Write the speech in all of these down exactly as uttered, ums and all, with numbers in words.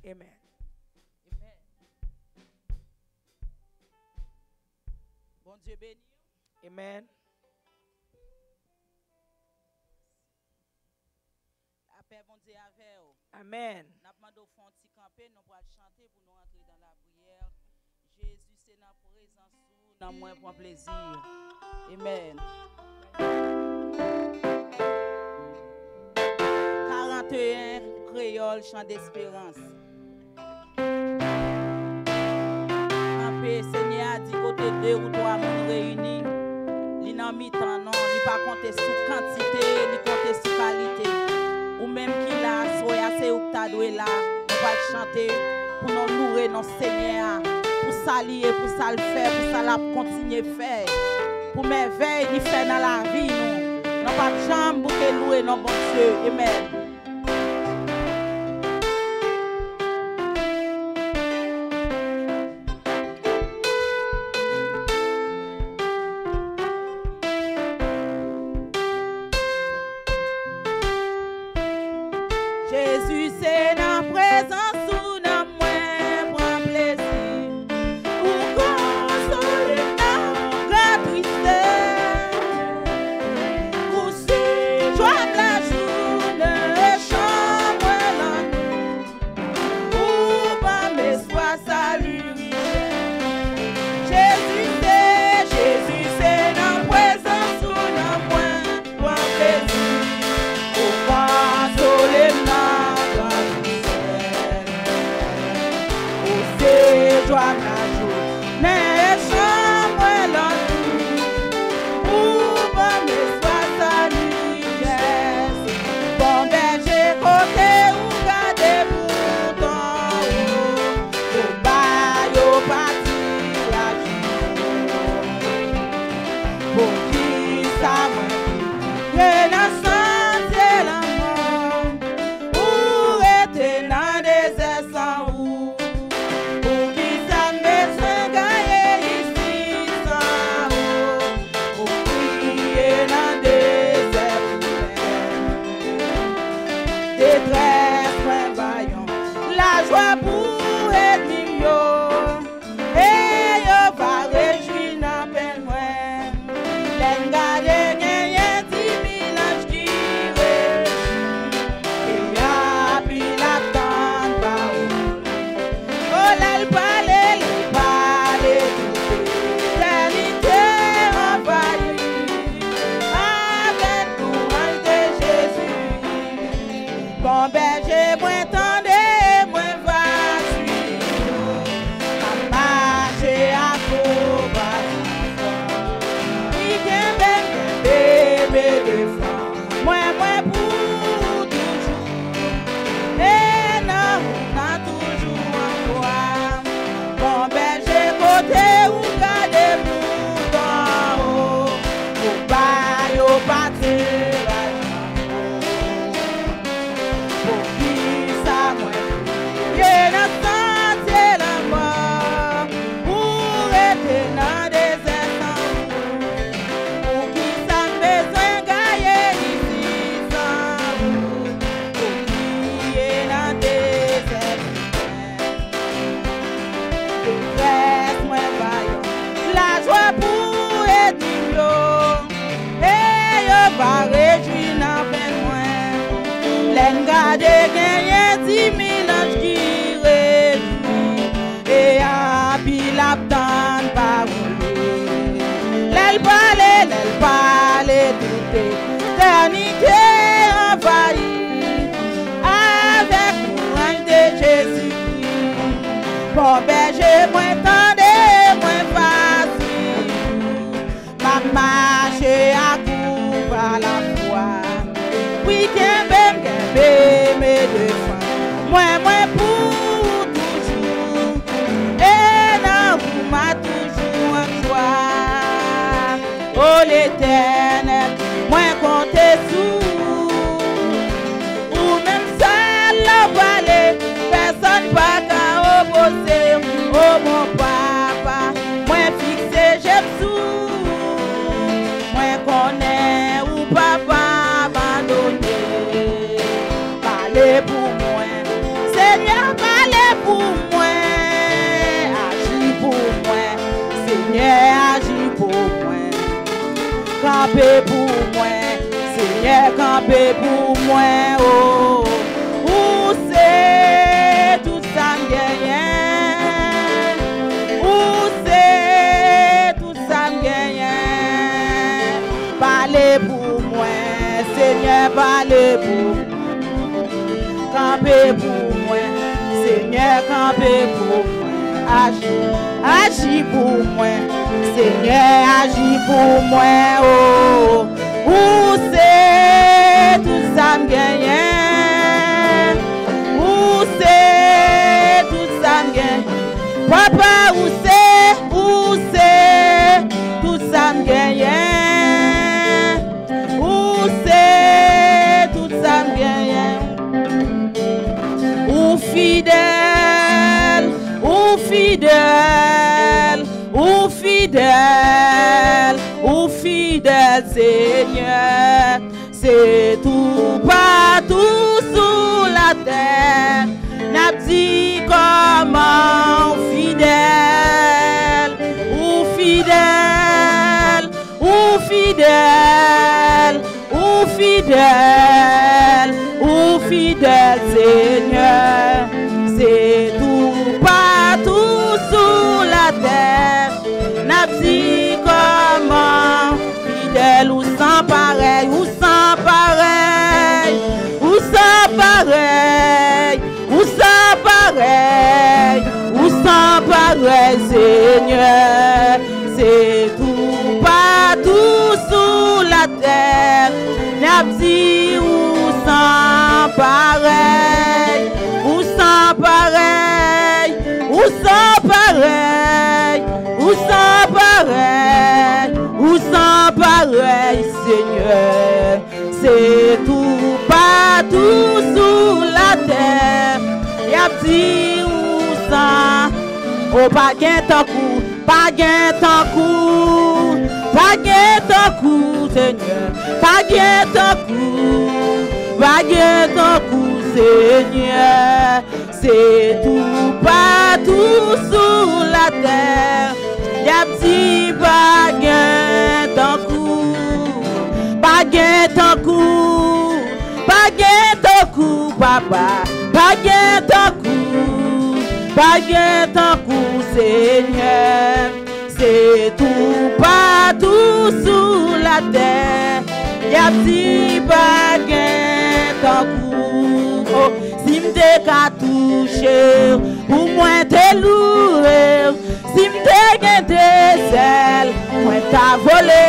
Amen. Amen. Bon Dieu béni. Amen. La paix, bon Dieu, avec vous. Amen. Nous avons fait un petit campé, nous allons chanter pour nous entrer dans la prière. Jésus, c'est notre présence, nous avons moins pour plaisir. Amen. quarante et un créole, chant d'espérance. Campé, Seigneur a dit côté deux ou trois monde réunis. Il n'a mis temps, non, il pas compter sur quantité, il compter sur qualité. Ou même qu'il a, soit assez ou que tu là, on va chanter pour nous louer nos Seigneur, pour s'allier, pour ça le faire, pour ça la continuer faire. Pour merveille, il fait dans la vie, nous. Nous pas de jambe pour que louer nos bons Dieu. Amen. Jésus, c'est la présence où nous moins prend plaisir. Pour consoler la tristesse. Pour si joie de la journée, chambre la nuit. Pour pas m'espoir, salut. Jésus, c'est, Jésus, c'est la présence où nous moins prend plaisir. Pour consoler joie la journée, chambre la nuit, pour bon espoir salut, yes. Bon berger côté ou garder pour ton haut, au bail au parti la journée. Pour qui ça m'a dit, n'a senti la mort, pour être dans des sans où. La joie pour être yo, et yo va réjouir dans peine moins. L'engagé gagne dix mille anges qui réjouissent, et y'a puis la tente par où. Oh l'elle parle, elle parle, l'éternité envahie, avec courage de Jésus. Bon berger, moi tendez. Moi, moi pour toujours, et non, pas toujours en toi. Bon berger côté ou garder pour ton haut, au bail au pâté, pour qui ça moi, et n'a senti la mort, pour être dans des instants, pour qui ça besoin. Va réjouir dans peine moins. L'engagé gagne dix mille anges qui réjouissent. Et à Pilaptan par où. L'elle parle, l'elle parle toute éternité envahie. Avec l'ange de Jésus-Christ. Bon berger, moins tendez, moins facile. Ma marche à à la foi, oui, qu'un bébé, qu'un bébé de foi, moi, moi pour toujours, et non, vous m'a toujours en joie, oh l'éternel, moi comptez sous, ou même seul la vallée, personne pas qu'à opposer, oh mon père. pour moi, agis pour moi, Seigneur, agis pour moi. Campez pour moi, Seigneur, campez pour moi, oh. Où c'est tout ça me gagne? Où c'est tout ça me gagne? Parlez pour moi, Seigneur, parlez pour moi. Campez pour moi, Seigneur, campez pour moi. Agis, agis pour moi, Seigneur, agis pour moi, oh. Où c'est tout ça me gagne? Où c'est tout ça me gagne? Papa, où c'est, où c'est tout ça me gagne? Où c'est tout ça me gagne? Où fidèle, où fidèle, où fidèle, où fidèle Seigneur, c'est tout partout sous la terre. N'a dit comment fidèle, où fidèle, où fidèle, où fidèle, où fidèle Seigneur, c'est tout partout sous la terre. N'a dit comment fidèle ou sans pareil, ou sans pareil, ou sans pareil, ou sans pareil, ou sans pareil Seigneur, c'est tout partout sous la terre. N'a dit ou sans pareil, ou sans pareil, ou sans pareil, ou sans pareil, ou sans pareil Seigneur, c'est tout partout sous la terre. Y'a dit ou sans, oh pas gain tant coup, pas gain tant coup, pas gain tant coup Seigneur, pas gain tant coup, pas gain tant coup Seigneur, c'est tout partout sous la terre. Y'a petit baguette en coup, baguette en coup, baguette en coup, papa, baguette en coup, baguette en coup, Seigneur, c'est tout partout sous la terre. Y'a petit baguette en coup, oh, si m'te ka touché, pour moi t'es lourd. Si m'te gen des ailes, moi t'as volé,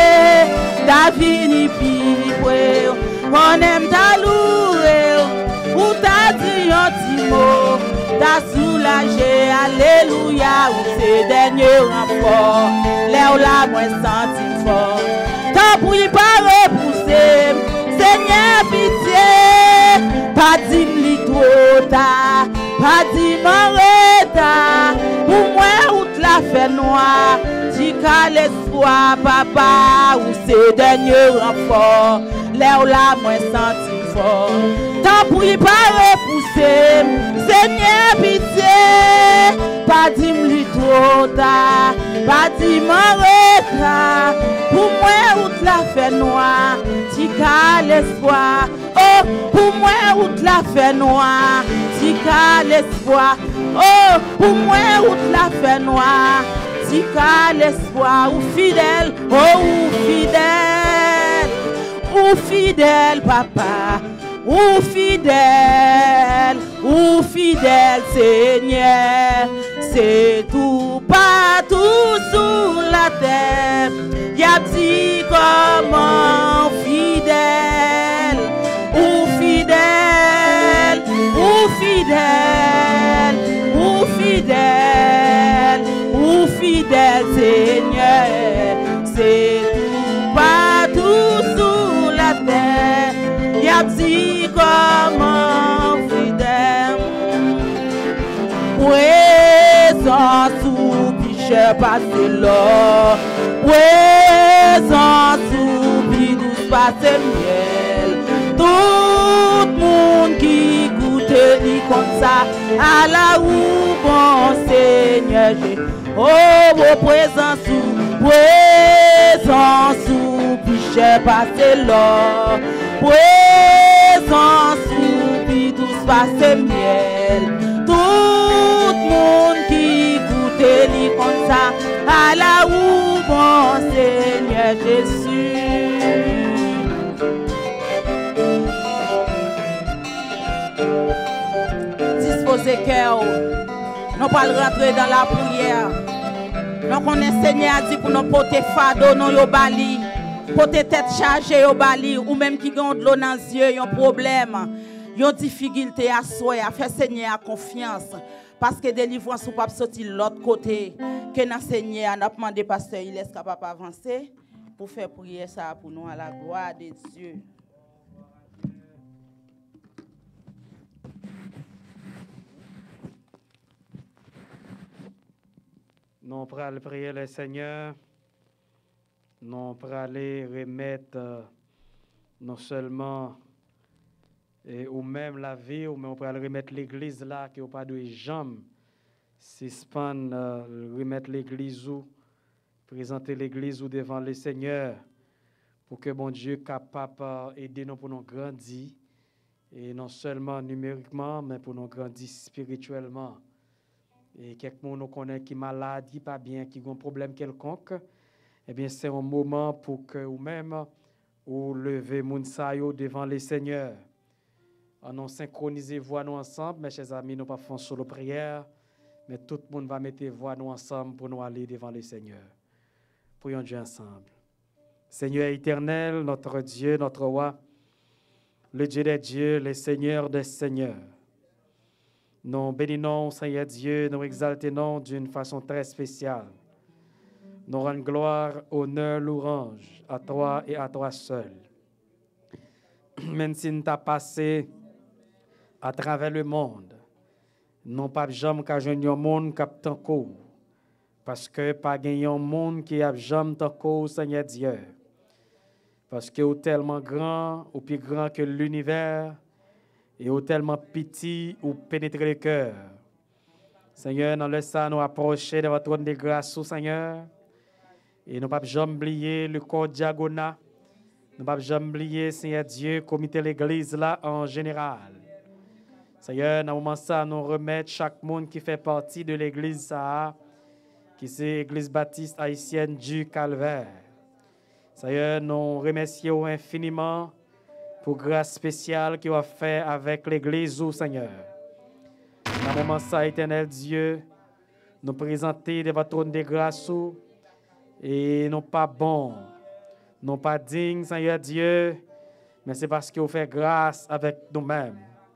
t'as fini pili pour, on aime ta loué, ou t'as dit un petit mot, t'as soulagé, alléluia, ou c'est dernier renfort, là où la moi senti fort, t'as pris pas repousser, Seigneur pitié, pas dit m'li trop tard, pas dit m'en retard, pour moi la fait noire, tu qu'à l'espoir, papa, ou c'est dernier renfort, là où la moins senti fort. Tant pis pas repousser, Seigneur pitié, pas dit m'li trop tard, pas dit m'en retard, pour moi où la fait noire, tu qu'à l'espoir, oh, pour moi où la fait noire, tu qu'à l'espoir. Oh, pour moi, où la fait noire, si qu'à l'espoir, ou fidèle, oh, ou fidèle, ou fidèle, papa, ou fidèle, ou fidèle, Seigneur, c'est tout partout sous la terre, y'a dit comment fidèle, ou fidèle, ou fidèle, ou fidèle, ou fidèle Seigneur, c'est tout partout sous la terre, y'a dit comment fidèle, présence ou picheur passé l'or, présence ou douce passé miel, tout le monde qui goûte li comme ça. À la où, bon Seigneur, j'ai. Oh, vos présence ou, présence ou, puis j'ai passé là. Présence ou, puis tout se passe miel. Tout le monde qui goûte li comme ça. À la où, bon Seigneur Jésus. Disposez cœur, nous allons rentrer dans la prière. Nous connaissons Seigneur a dit pour nous porter fardeau, nous yo bali, porter tête chargée yo bali, ou même qui ont de l'eau dans les yeux, un problème, une difficulté à soi, à faire Seigneur confiance. Parce que délivrance ou pas sortir de l'autre côté, que dans Seigneur a demandé pasteur, il est capable d'avancer pour faire prier ça pour nous à la gloire de Dieu. Nous allons prier le Seigneur. Nous allons remettre euh, non seulement et, ou même la vie, mais on peut remettre l'église là, qui n'a pas de jambes. Suspendre, euh, remettre l'église ou présenter l'église ou devant le Seigneur pour que bon Dieu soit capable d'aider nous pour nous grandir. Et non seulement numériquement, mais pour nous grandir spirituellement. Et quelqu'un nous connaît qui est malade, qui n'est pas bien, qui a un problème quelconque, eh bien, c'est un moment pour que vous-même, vous levez Mounsayo devant le Seigneur. On synchronise voix nous ensemble, mes chers amis, nous ne pas faire solo prière, mais tout le monde va mettre voix nous ensemble pour nous aller devant le Seigneur. Prions Dieu ensemble. Seigneur éternel, notre Dieu, notre roi, le Dieu des dieux, le Seigneur des seigneurs. Nous bénissons, Seigneur Dieu, nous exaltons d'une façon très spéciale. Nous rendons gloire, honneur, louange à toi et à toi seul. Même si nous avons passé à travers le monde, nous pas jamais qu'à jouer un monde qui a tant court. Parce que pas gagner un monde qui a jamais tant court, Seigneur Dieu. Parce que vous êtes tellement grand, ou plus grand que l'univers, et au tellement petit ou pénétrer le cœur. Seigneur, nous laissons nous approcher de votre trône de grâce, Seigneur. Et nous ne pouvons pas jamais oublier le corps diagonal. Nous ne pouvons pas jamais oublier, Seigneur Dieu, comité l'église là en général. Seigneur, dans ce moment ça, nous remettons chaque monde qui fait partie de l'église ça, qui c'est l'église baptiste haïtienne du Calvaire. Seigneur, nous remercions infiniment pour grâce spéciale qu'il a fait avec l'Église, au Seigneur. Dans ce moment ça, éternel Dieu, nous présenter de votre trône de grâce et non pas bon, non pas digne, Seigneur Dieu, mais c'est parce qu'il fait grâce avec nous-mêmes.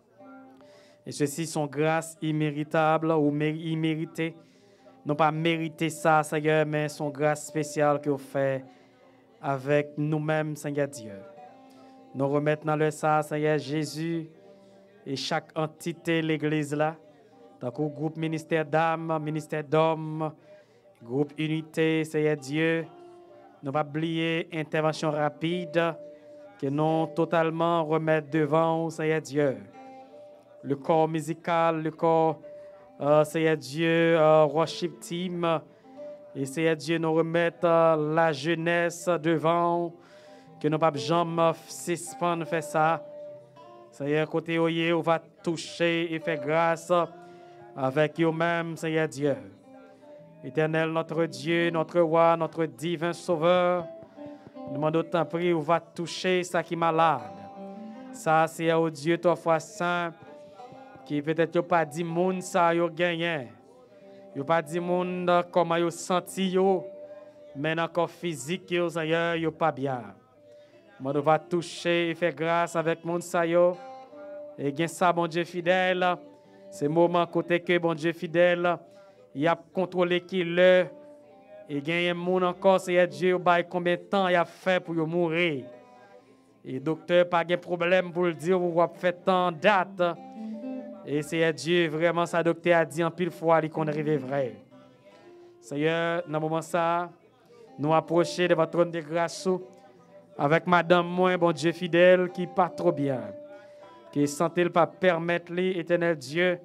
Et ceci sont grâces imméritable ou imméritées. Non pas mériter ça, Seigneur, mais sont grâces spéciales qu'il fait avec nous-mêmes, Seigneur Dieu. Nous remettons dans le sang, Seigneur Jésus, et chaque entité de l'Église là, tant que groupe ministère d'âme, ministère d'hommes, groupe unité, Seigneur Dieu, nous pas oublier intervention rapide, que nous totalement remettre devant, Seigneur Dieu. Le corps musical, le corps, euh, Seigneur Dieu, euh, worship team, et Seigneur Dieu, nous remettre euh, la jeunesse devant, que nous ne pouvons pas jamais suspendre faire ça. Seigneur, côté oyer, on va toucher et faire grâce avec vous-même, Seigneur Dieu. Éternel, notre Dieu, notre roi, notre divin sauveur, nous demandons tant prix, on va toucher ça qui est malade. Ça, c'est au Dieu, toi, foi saint, qui peut-être pas dit monde ça, yo gagné. Yo pas dit monde comment yo senti yo, mais encore physique yo, Seigneur, yo pas bien. Moi, on va toucher et faire grâce avec mon sayo. Et bien ça, bon Dieu fidèle, c'est le moment côté que bon Dieu fidèle, il a contrôlé qui l'heure. Et bien, mon encore, c'est Dieu, combien de temps il a fait pour mourir. Et docteur, pas de problème pour le dire, vous avez fait tant de date. Et c'est Dieu, vraiment, ça, docteur a dit en pile fois, qu'on arrive vrai. Seigneur, dans ce moment ça, nous approcher de votre trône de grâce avec madame moi, bon Dieu fidèle, qui pas trop bien. Que santé ne pas permettre, les, éternel Dieu.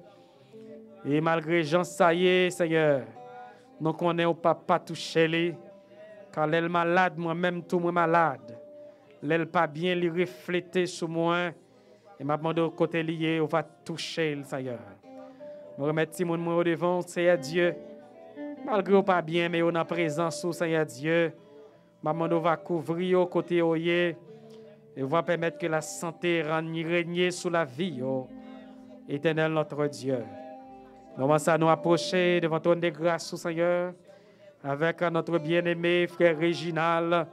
Et malgré Jean, ça y est, Seigneur. Nous connaissons pas pas toucher les. Car l'elle malade, moi-même, tout moi malade. L'elle pas bien, lui refléter sur moi. Et m'a demandé au côté lié, on va toucher le Seigneur. Je remercie mon moi au devant, Seigneur Dieu. Malgré pas bien, mais on a présence au Seigneur Dieu. M'a demandé on va couvrir au côté oyer. Et on va permettre que la santé règne sur la vie, oh, éternel notre Dieu. Nous commençons à nous approcher devant ton de grâce, Seigneur, avec notre bien-aimé frère Réginal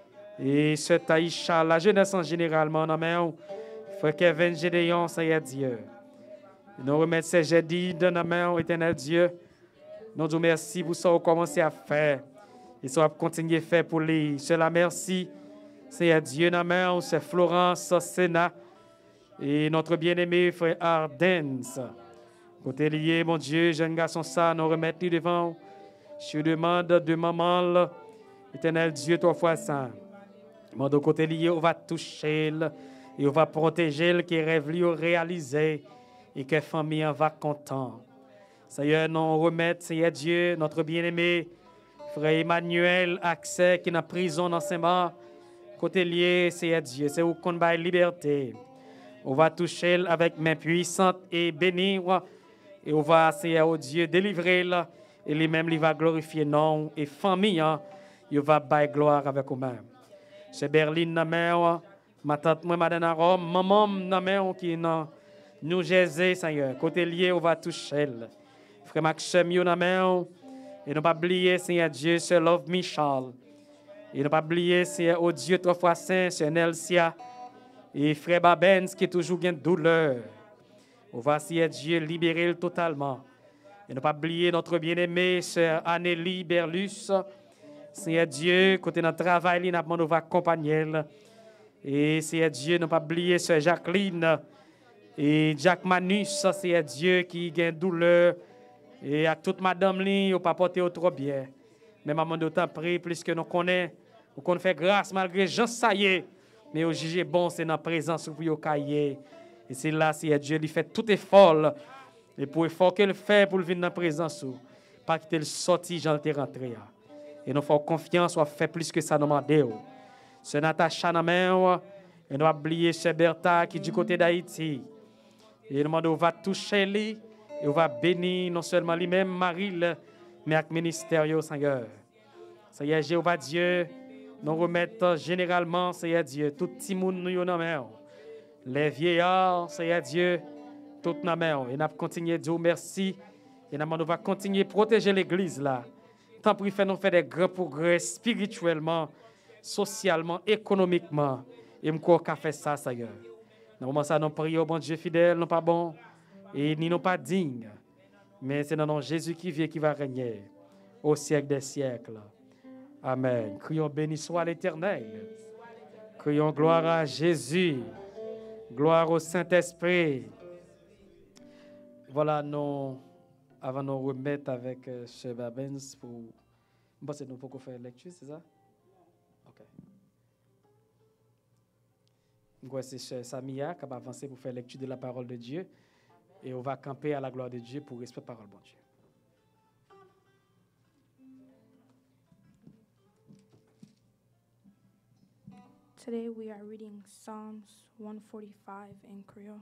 et ce Taïcha, la jeunesse en généralement, non, frère Kevin Gédéon, Seigneur Dieu. Nous remettons ces jeudis dans nos mains, éternel Dieu. Nous vous merci pour ce que vous commencez à faire et ce que vous continuez à faire pour lui. Cela merci. Seigneur Dieu, dans main, c'est Florence, Sénat et notre bien-aimé frère Ardens. Côté lié, mon Dieu, jeune garçon, ça, nous remettons devant. Je demande de maman, éternel Dieu, trois fois ça. Mon de côté lié, on va toucher et on va protéger le qui rêve lui réaliser et que la famille en va content. Seigneur, nous remettons, Seigneur Dieu, notre bien-aimé frère Emmanuel, accès qui est en prison d'enseignement. Côté lié, Seigneur Dieu, c'est où qu'on va liberté. On va toucher avec main puissante et bénie. Et on va, Seigneur oh Dieu, délivrer là. Et lui-même, il va glorifier non. Et famille, hein, il va bailler gloire avec vous-même. C'est Berlin, na mère, ma tante, moi, madame Rome, maman, na mère, qui est dans New Jersey, Seigneur. Côté lié, on va toucher. Frère Maxime, na mère. Et ne pas oublier, Seigneur Dieu, c'est Love Michel. Et ne pas oublier, Seigneur, oh Dieu, trois fois saint, c'est Nelsia. Et frère Babens, qui est toujours une douleur. On va, Seigneur Dieu, libérer totalement. Et ne pas oublier notre bien-aimé, sœur Annélie Berlus. Seigneur Dieu, côté notre travail, nous va accompagner. Et Seigneur Dieu, ne pas oublier sœur Jacqueline. Et Jacques Manus, Seigneur Dieu, qui a une douleur. Et à toute madame, li, ou pas porter trop bien. Mais maman, nous t'en prie, plus que nous connaissons, ou qu'on fait grâce malgré Jean Saillé. Mais au juge bon, c'est dans la présence pour vous cahier. Et c'est là, Seigneur Dieu, il fait tout effort. Et pour l'effort qu'il fait pour venir dans la présence, pas qu'il sorti, j'en t'ai rentré. Et nous faisons confiance, on fait plus que ça nous demande. C'est Natacha Namen, et nous avons oublié chez Bertha qui est du côté d'Haïti. Et nous demandons, on va toucher lui, et on va bénir non seulement lui-même, Marie, mais avec le ministère, Seigneur. Seigneur Jéhovah Dieu, nous remettons généralement, Seigneur Dieu, tout le monde nous dans main. Les vieillards, Seigneur Dieu, tout dans main. Et nous continuons à dire merci. Et nous va continuer à protéger l'église là. Tant pis, nous faire des grands progrès spirituellement, socialement, économiquement. Et nous avons fait ça, Seigneur. Nous commençons à nous prier au bon Dieu fidèle, non pas bon, et ni non pas digne. Mais c'est dans Jésus qui vient qui va régner au siècle des siècles. Amen. Crions béni soit l'Éternel. Crions gloire à Jésus. Gloire au Saint-Esprit. Voilà, nous, avant de nous remettre avec euh, Cher Babens pour. Bon, c'est nous pour faire lecture, c'est ça? Ok. Voici Cher Samia qui va avancer pour faire lecture de la parole de Dieu. Et on va camper à la gloire de Dieu pour respecter la parole de Dieu. Today we are reading Psalms one forty-five in Creole.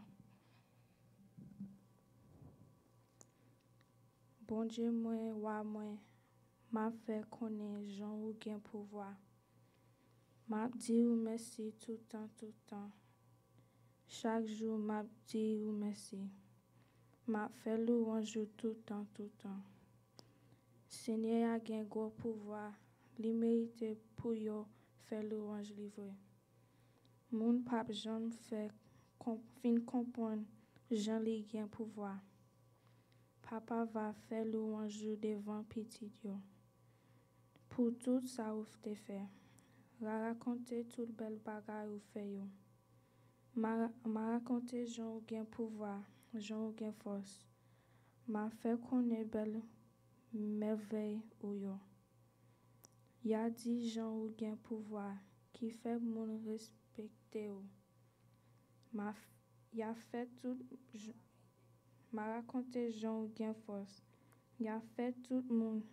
Bon Dieu, moi, wa moi, m'a fait connaître Jean ou gen pouvoir. M'a dit ou merci tout temps, tout temps. Chaque jour, m'a dit ou merci. M'a fait louange tout temps, tout temps. Seigneur a gen gros pouvoir, li mérite pour yo faire louange livré. Mon pape Jean fait fin comprendre Jean li gen pouvoir. Papa va faire louange devant petit yo. Pour tout ça ou te fait. La raconter toute belle bagarre ou fait yo. Ma, ma raconter Jean gen pouvoir, Jean gen force. Ma fait connaître belle merveille ou yo. Ya dit Jean ou gen pouvoir qui fait mon respecter ou. Ma il a fait tout, m'a raconté Jean gain force. Il a fait tout le monde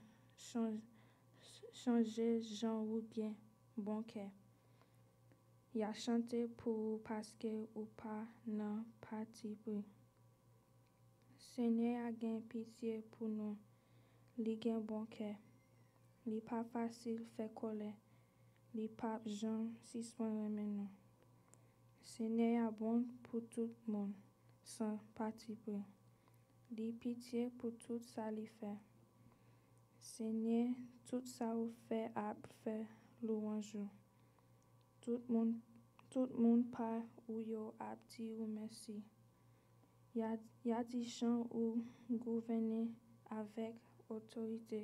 changer Jean ou bien bon cœur. Il a chanté pour parce que ou pas non parti pris. Seigneur a gain pitié pour nous. Li gain bon cœur. Li pas facile fait colère. Li pas Jean suspend nous. Seigneur a bon pour tout le monde sans parti pris. Li pitié pour tout ça li fait. Seigneur, tout ça ou fait a fait louange. Tout le monde, tout le monde pas ou yo a dit ou merci. Y a, y a des gens ou gouverner avec autorité.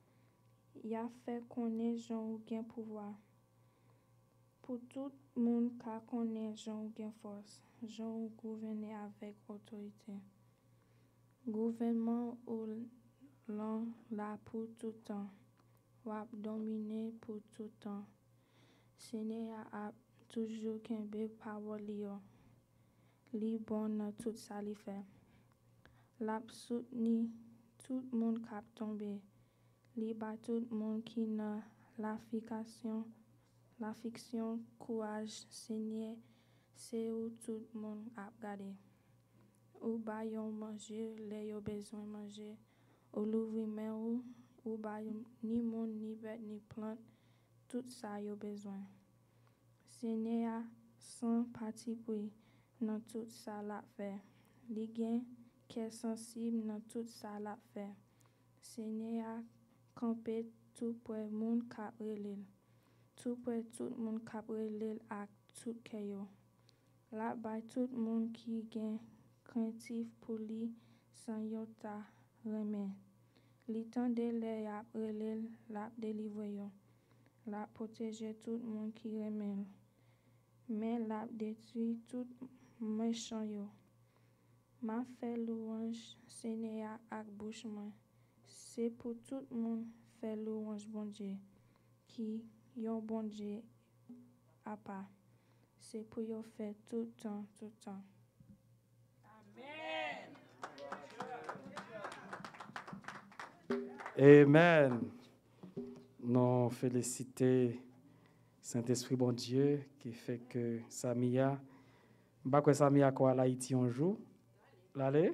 Y a fait connaître gens ou gain pouvoir. Pour tout le monde qui connaît gens ou gain force, gens ou gouverner avec autorité. Gouvernement ou l'on là pour tout temps, ou a dominé pour tout temps. Seigneur a toujours kembe parole yo. Li bon dans tout ça li fait. L'a soutenu tout le monde qui a tombé. Li bat tout le monde qui n'a la fiction, la fiction, courage, Seigneur, c'est où tout le monde a gardé. Ou ba yon manger, les yo besoin manger. Ou l'ouvrir main ou, ou ba yon ni monde, ni bête, ni plante, tout ça yo besoin. Seigneur, sans parti pris, dans tout ça la fait. Li gen qui est sensible dans tout ça la fait. Seigneur, campé tout pour le monde cap relil. Tout pour tout le monde cap relil ak tout kayo. La bay tout le monde qui gen craintif pour li sans yota remen. Li tande le ap relil la délivre yo. La protéger tout le monde qui remen. Mais la détruit tout méchant yo. Ma fait louange Seigneur ak bouche moi. C'est pour tout le monde fait louange bon Dieu qui yon bon Dieu à part. C'est pour yo faire tout le temps, tout le temps. Amen. Nous félicitons Saint-Esprit bon Dieu qui fait que Samia, bah que Samia quoi à Haïti un jour, l'allez,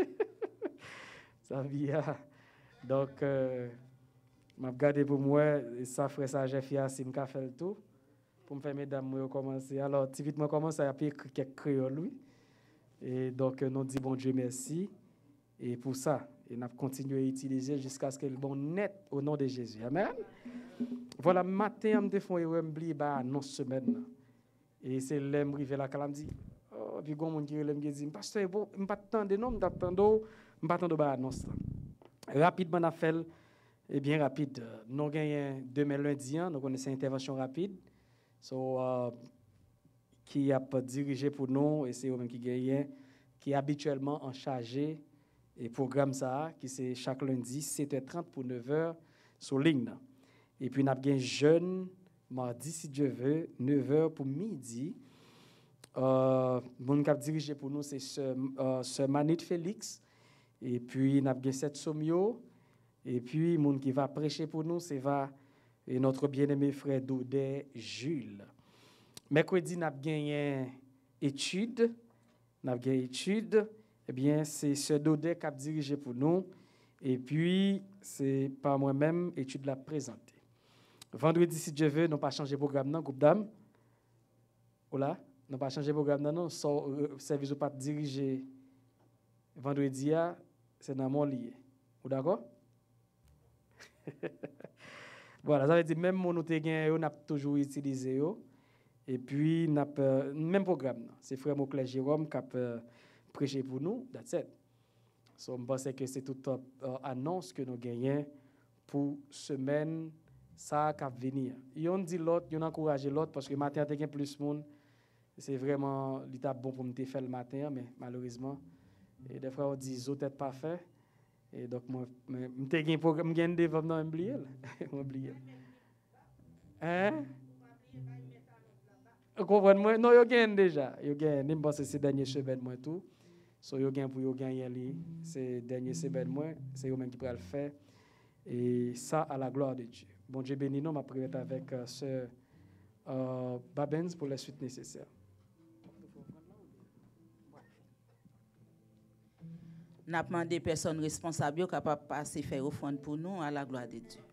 Samia. Donc, euh, m'a regardé pour moi, ça frère ça j'ai fait assez, m'a fait le tout pour me faire mesdames moi commencer. Alors, petit vite moi commence à appeler quelques créoles lui. Et donc nous dit bon Dieu merci et pour ça. Et nous continuons à utiliser jusqu'à ce que le bon net au nom de Jésus. Amen. Voilà, matin, je me fais oublier bah non semaine. Et c'est l'aime rivé la calam dit. Oh, puis gon monde qui l'aime dit pasteur bon, me pas attendre non, m'attendre, me pas attendre bah annonce. Rapidement on a fait et bien rapide. Nous gagnons demain lundi, nous connaissons intervention rapide. So uh, qui a dirigé pour nous et c'est eux même qui gagne qui est habituellement en chargé et programme ça qui c'est chaque lundi sept heures trente pour neuf heures sur ligne. Et puis n'a bien jeune mardi si Dieu veut neuf heures pour midi. Euh mon cap dirigé pour nous c'est ce euh, ce Manit Félix et puis n'a bien sept Somio et puis mon qui va prêcher pour nous c'est va et notre bien-aimé frère Dodé Jules. Mercredi n'a gagné étude, n'a gagné étude, eh bien c'est ce Dodé qui a dirigé pour nous et puis c'est par moi-même étude la présenter. Vendredi si Dieu veut, nous pas changer programme non groupe d'âme. Oula, nous pas changer programme non, so, euh, service pas diriger vendredi a, c'est dans mon lié. Vous d'accord? Voilà, ça veut dire même mon nous on a toujours utilisé yo. Et puis n'a même programme, c'est frère Moclès Jérôme qui a prêché pour nous, that's it. So je pense que c'est toute uh, annonce que nous gagnons pour semaine ça qui va venir. Yon dit l'autre, yon encourage l'autre parce que matin il y a plus de monde. C'est vraiment l'étape bon pour me faire le matin mais malheureusement et des fois on dit zo tête pas fait et donc moi me te gain programme gain développement oublier oublier. Hein? Comprenez-moi? Non, yo gagne déjà. Yo gagne, je pense que c'est dernier semaine moi tout. So yo gagne pour yo gagner li, c'est dernier semaine moi, c'est eux même qui pourra le faire et ça à la gloire de Dieu. Bon Dieu béni nous, m'a prière avec euh, sœur euh, Babens pour la suite nécessaire. N'a demandé personnes responsables capable passer faire offrande pour nous à la gloire de Dieu.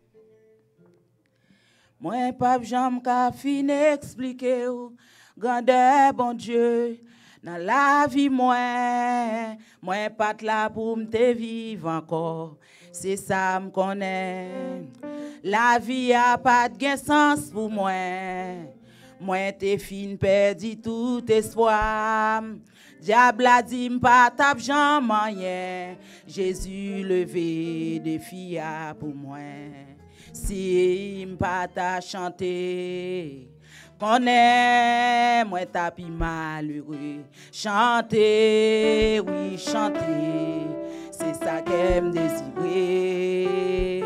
Moi pas jamais ka fin expliquer ou grandeur bon Dieu dans la vie moi moi pas là pour me vivre encore c'est ça me connaît la vie a pas de sens pour moi moi t'es fin perdu tout espoir diable a dit m'pas tape jamais rien Jésus levé défi pour moi si m'pas ta chanter connais moi tapi malheureux chanter oui chanter c'est ça qu'aime désirer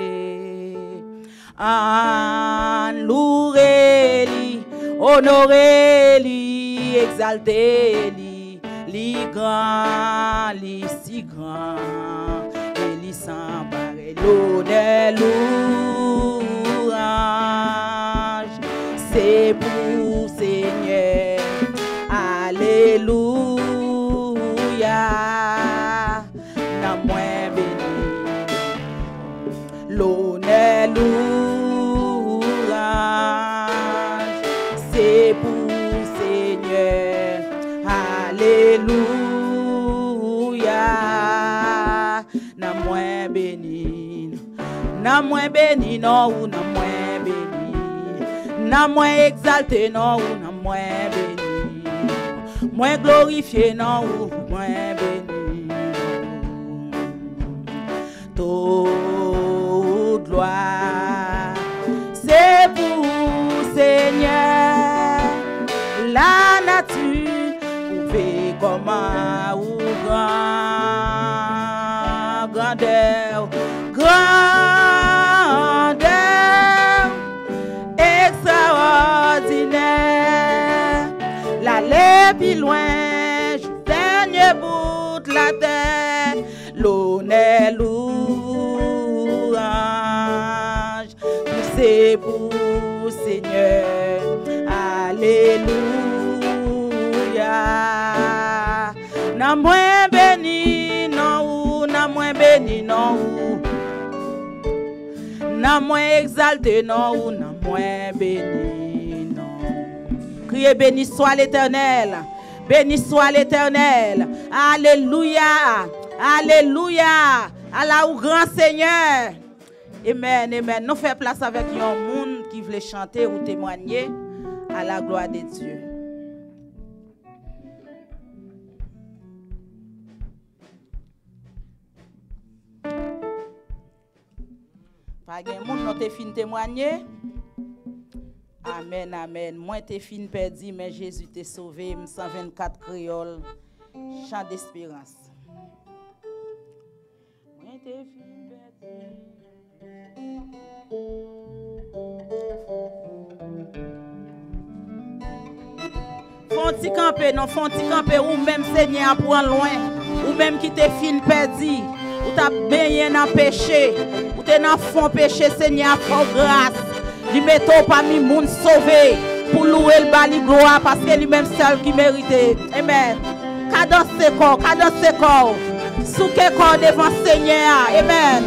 en louer li honorer li exalter li li grand li si grand et li sans pareil l'honneur louange c'est pour Seigneur alléluia n'a moins béni l'honneur louange c'est pour Seigneur alléluia n'a moins béni n'a moins béni non ou n'a moins béni n'a moins exalté non ou n'a moins béni moins glorifié non ou moins béni toute gloire c'est pour Seigneur la nature pouvait comment ou grand grandeur grandeur extraordinaire l'aller plus loin dernier bout de la terre l'honneur louange c'est pour Seigneur alléluia n'a moins béni non ou n'a moins béni non ou n'a moins exalté non ou n'a moins béni non. Criez béni soit l'Éternel, béni soit l'Éternel, alléluia, alléluia, Allah ou grand Seigneur. Amen, amen. Nous faisons place avec un monde qui veut chanter ou témoigner à la gloire de Dieu. Pas de monde qui te fin témoigner. Amen, amen. Moi t'es fin perdu, mais Jésus t'a sauvé. cent vingt-quatre créoles, chant d'espérance. Moi t'es fin perdu. Font-ti camper, non, font-ti camper, ou même Seigneur pour loin, ou même qui t'es fin perdu, ou t'as baigné dans péché, ou t'es dans fond péché, Seigneur, pour grâce. Lui mettons parmi moun sauvé pour louer le bali gloire parce que lui-même seul qui mérite. Amen. Cadence ce corps, cadence ce corps. Sous quel corps devant Seigneur. Amen.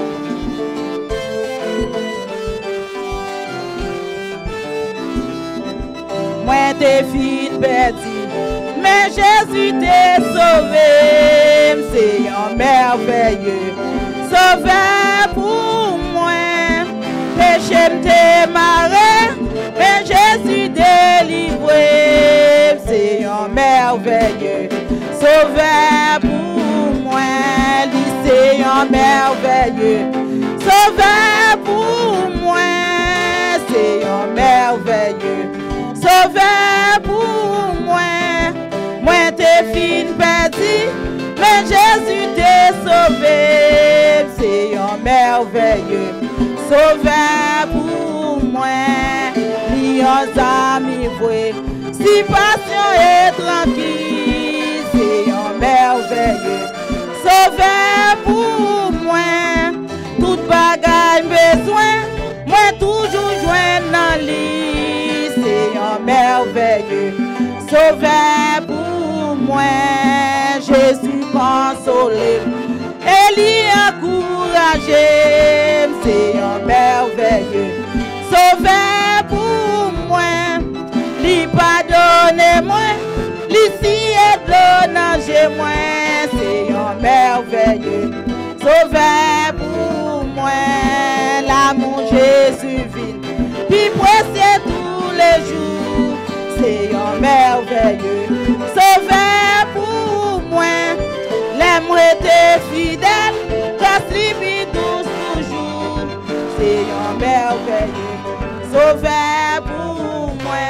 Moi t'es fille perdu, mais Jésus t'est sauvé. C'est un merveilleux sauvé pour moi. Péché m'te marré, mais Jésus délivré. C'est un merveilleux sauveur pour moi. C'est un merveilleux sauveur pour moi. C'est un merveilleux sauveur pour moi. Moi t'es fin perdu, mais Jésus t'est sauvé. C'est un merveilleux sauveur pour moi, li en ami vrai, si patient et tranquille, c'est un merveilleux sauveur pour moi. Toute bagaille besoin, moi toujours joindre dans lui, c'est un merveilleux sauveur pour moi. Jésus consolé, et lui encouragé, c'est un merveilleux sauveur pour moi. Lui pardonne moi, lui si et de moi, c'est un merveilleux sauveur pour moi. L'amour Jésus vit, puis précieux tous les jours, c'est un merveilleux sauveur pour moi. L'amour était fidèle, grâce lui douce toujours, c'est un merveilleux sauveur pour moi.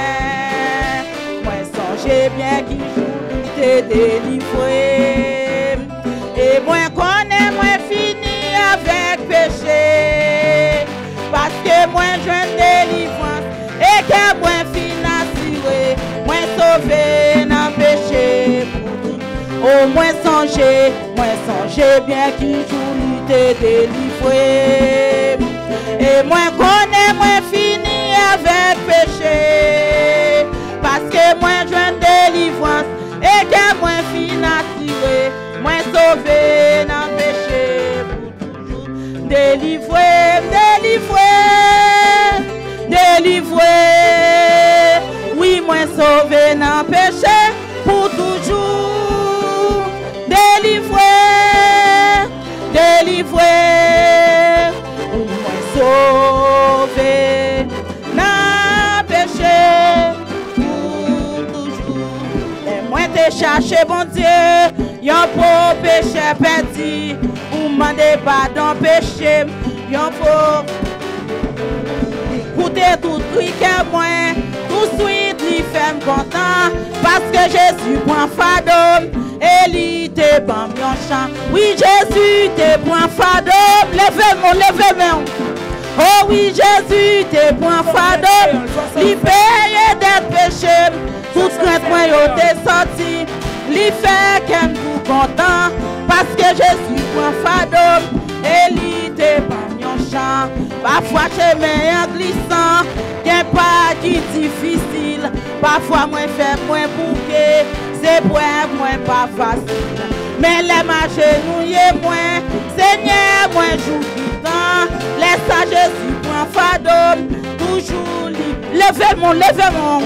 Moi songez bien qu'il joue t'est délivré, et moi connais moi fini avec péché, parce que moi je délivrance et que moi financé, moi sauvé dans péché. Au moins songez, moi songez bien qu'il joue t'est délivré, et moi connais moi fini avec péché, parce que moi je délivrance et que moi financé, moi sauvé dans péché pour toujours. Délivré, délivré, délivré, oui moi sauvé dans péché pour toujours. Délivré, délivré, oui moi sauvé dans péché pour toujours. Et moi t'ai cherché bon Dieu, yon pour péché perdu, ou mandé pardon péché, yon pour écouter tout cri que moi, tout suite lui fait content, parce que Jésus prend fado, et lui te ban yon chant. Oui Jésus te prend fado, levez-moi, levez-moi. Oh oui Jésus te prend fado, lui paye des péchés, tout crainte moi yo te sorti. Li fait qu'elle tout content, parce que Jésus prend fado, et li te ban yon chant. Parfois chemin en glissant, qu'un pas qui difficile, parfois moins fait moins bouquet, c'est pour moins pas facile. Mais les marchés nous y moins, Seigneur moins joue qui temps, laisse à Jésus prend fado, toujours li. Levez-moi, levez-moi.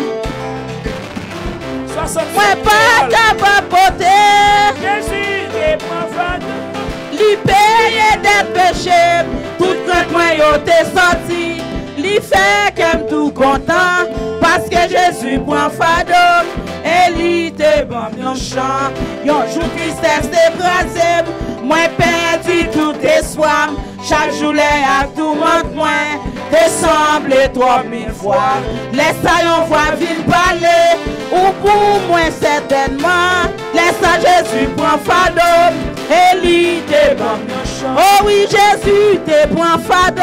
Moi pas capable porter, Jésus te prend fado, lui paye des péchés, tout quand moi yo te sorti, lui fait qu'aime tout content, parce que Jésus prend fado, et lui te ban yon chant, yon jour tristesse écrasé, moi perdu tout espoir, chaque jour les actes tout monte moi, te semble trois mille fois, laisse ça yon voix ville parler, ou pour moi certainement, laisse à Jésus prend fado, et lui te ban yon chant. Oh oui Jésus te prend fado,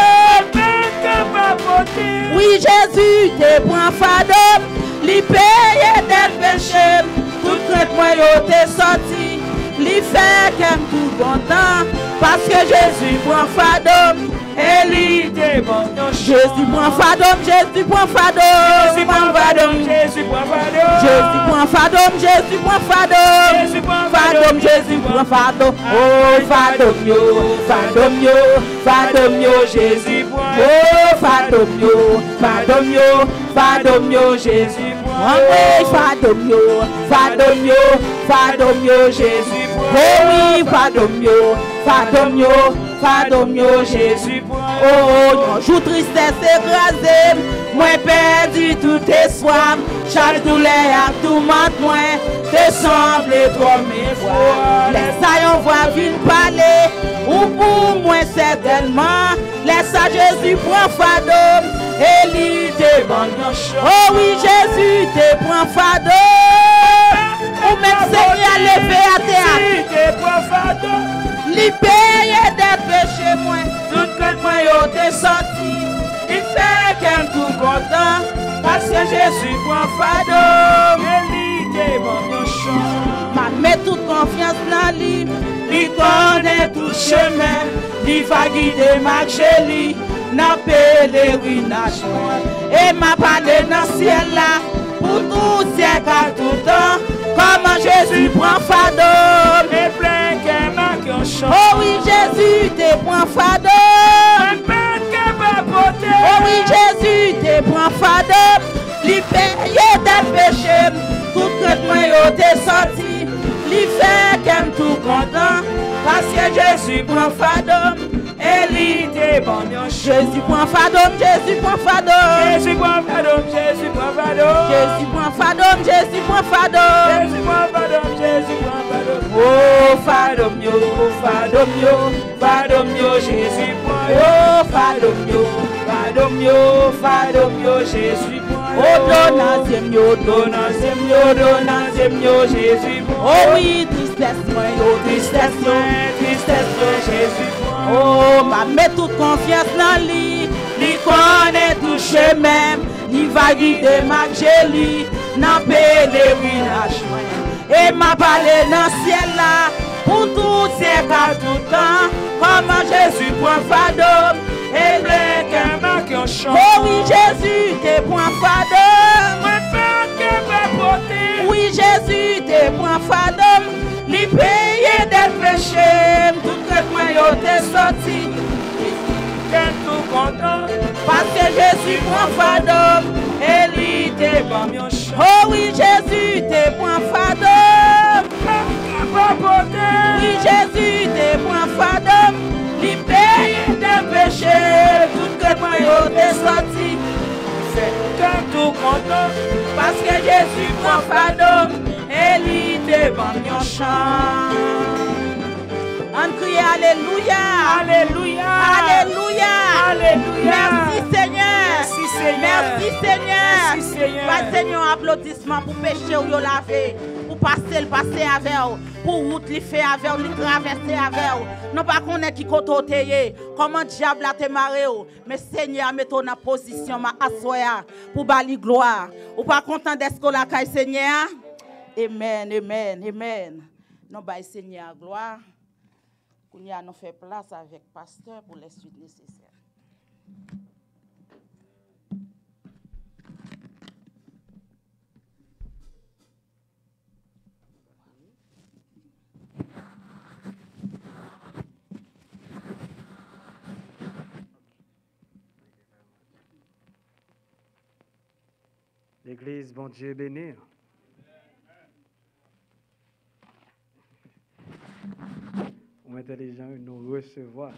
oui Jésus te prend fado, lui paye des péchés, tout traitement yo te sorti, lui fait qu'aime tout content, parce que Jésus prend fado, et lui te ban yon chant. Jésus prend fado, Jésus prend fado, Jésus prend fado, Jésus prend fado, Jésus prend fado, Jésus prend fado, Jésus prend fado, Jésus prend fado, oh fado mio, fado mio, fado mio, Jésus prend, oh fado mio, fado mio, fado mio, Jésus prend, oh fado mio, fado mio, fado mio, Jésus prend, oh oui fado mio, fado mio, fado mio, Jésus prend, oh yon jour tristesse écrasée, moi perdu tout espoir, chaque douleur tout monte moi, te semble trois mille fois, laisse ça yon voix ville parler, ou pour moi certainement, laisse ça Jésus prend fado, et lui te ban yon chant. Oh oui Jésus te prend fado, ou même Seigneur levé à terre, Jésus te prend fado, li paye des péchés moi, tout que moi yo te sorti, il fait qu'elle tout content, parce Parce que Jésus prend fado. Eli te bon yon chant. Ma mets toute confiance dans lui. Lui connaît tout chemin. Lui va guider ma chérie. Dans pèlerinage. Et m'a parlé dans le ciel là. Pour tout siècle à tout temps. Comment Jésus prend fado. Et plein que ma yon chant. Oh oui, Jésus te prend fado. Et plein que ma beauté. Oh oui, Jésus te prend fado. Lui paye des péchés. Tout que moi yo te sorti. Lui fait qu'aime tout content. Parce que Jésus prend fado. Eli te bon yon chant. Jésus prend fado. Jésus prend fado. Jésus prend fado, Jésus prend fado. Jésus prend fado. Jésus prend fado. Jésus prend fado, Jésus prend fado. Oh fado mio, fado mio, Fado mio, Jésus prend. oh fado mio, Fado mio, fado mio, Jésus prend. oh donazem mio, Donazem mio, donazem mio, Jésus prend. oh oui tristesse moi, oh tristesse moi, Tristesse mio, Jésus prend. oh ma met toute confiance dans lui, lui connaît tout chemin, lui va guider ma chérie, dans pèlerinage moi. Et m'a parlé dans le ciel là, pour tout siècle à tout temps, comment Jésus prend fado, et Plein que ma yon chant. oh oui Jésus te prend fado, Et plein que ma beauté. oui Jésus te prend fado, lui paye des péchés, tout que moi yo te sorti, Qu'est tout content. parce que Jésus prend fado, et lui te Bon yon chant. oh oui Jésus te prend fado. Ma beauté. Oui, Jésus te prend fado, lui paye des péchés, tout que moi yo te sorti, Fait qu'est tout content. parce que Jésus prend fado, et lui te bon yon chant. On crie Alléluia, Alléluia. Alléluia, Alléluia. merci Seigneur, Merci Seigneur. merci Seigneur, Merci Seigneur. pas Seigneur applaudissement pour péché ou yo laver, pour passer le passer avec vous, pour route li fait avec vous, li traverser avec vous. Non pas connaît qui côté comment diable a te maré ou, mais Seigneur met ton position ma assoya pour bali gloire. Ou pas content d'être la caille Seigneur. Amen, amen, amen. Non ba Seigneur gloire. Kounya nous fait place avec pasteur pour les suites nécessaires. L'Église, bon Dieu béni. Ou intelligent, nous recevoir.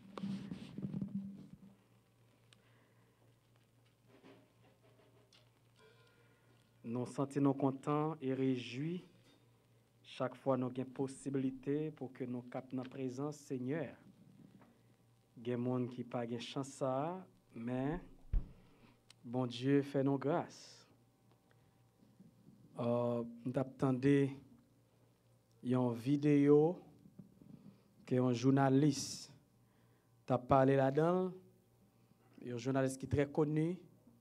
Nous sentons contents et réjouis chaque fois nous avons possibilité pour que nous captions la présence Seigneur. Il y a des gens qui n'ont pas de chance, mais bon Dieu fait nos grâces. Euh, nous attendons une vidéo que un journaliste t'a parlé là-dedans, un journaliste qui est très connu,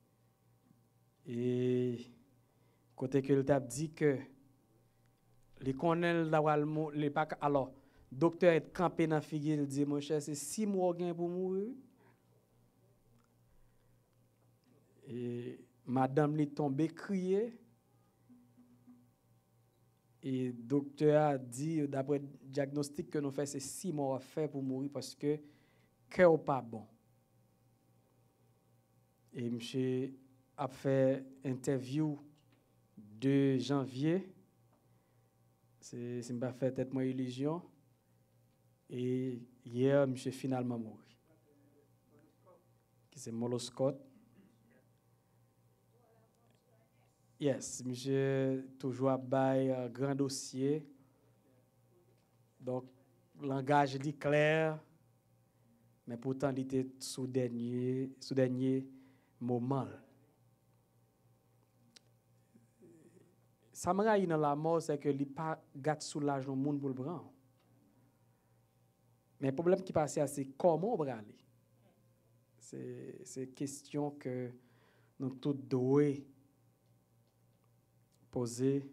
et côté que il t'a dit que les connaît d'avoir les pas alors docteur est campé dans figure, il dit mon cher c'est six mois gain pour mourir, et madame lui tombé crier. Et le docteur a dit, d'après le diagnostic que nous faisons, c'est six mois à faire pour mourir parce que le cœur n'est pas bon. Et monsieur a fait une interview de janvier. C'est ce qui fait peut-être moi illusion. Et hier, monsieur finalement mort. C'est Molo Scott. Yes, monsieur toujours à bail un grand dossier. Donc, langage dit clair, mais pourtant il était sous dernier, sous dernier moment. Ça me raille dans la mort, c'est que il pas gâte soulage au monde pour le prendre. Mais le problème qui passe, c'est comment on va aller. C'est c'est question que nous tous devons posé.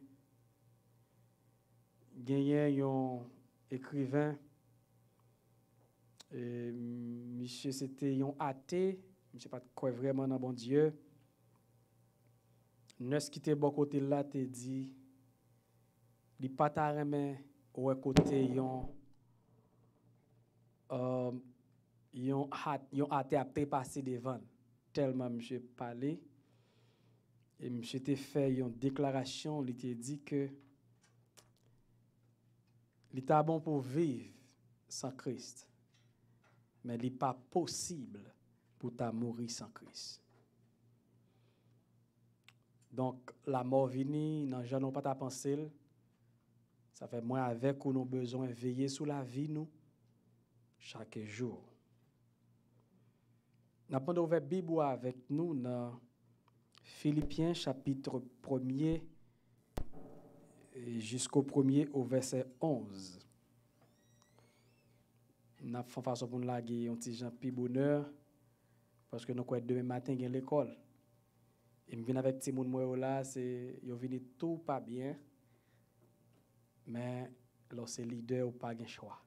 Gagné un écrivain, et monsieur c'était un athée, monsieur pas quoi vraiment dans bon Dieu. Nous qui était bon côté là te dit, il pas ta remet au côté yon euh yon yon athée a passé devant tellement monsieur parlé et monsieur te fait une déclaration, il te dit que il est bon pour vivre sans Christ, mais il n'est pas possible pour ta mourir sans Christ. Donc, la mort vini, non, je n'ai pas ta pensée. Ça fait moins avec où nous besoin de veiller sur la vie, nous, chaque jour. Nous avons ouvert la Bible avec nous dans Philippiens, chapitre premier. Jusqu'au premier au verset onze. Nous avons fait façon pour nous laguer un petit Jean pi bonheur parce que nous croyons demain matin à l'école. Et je viens avec petit monde moi là, c'est yo vini tout pas bien. Mais lorsque leader ou pas gain choix.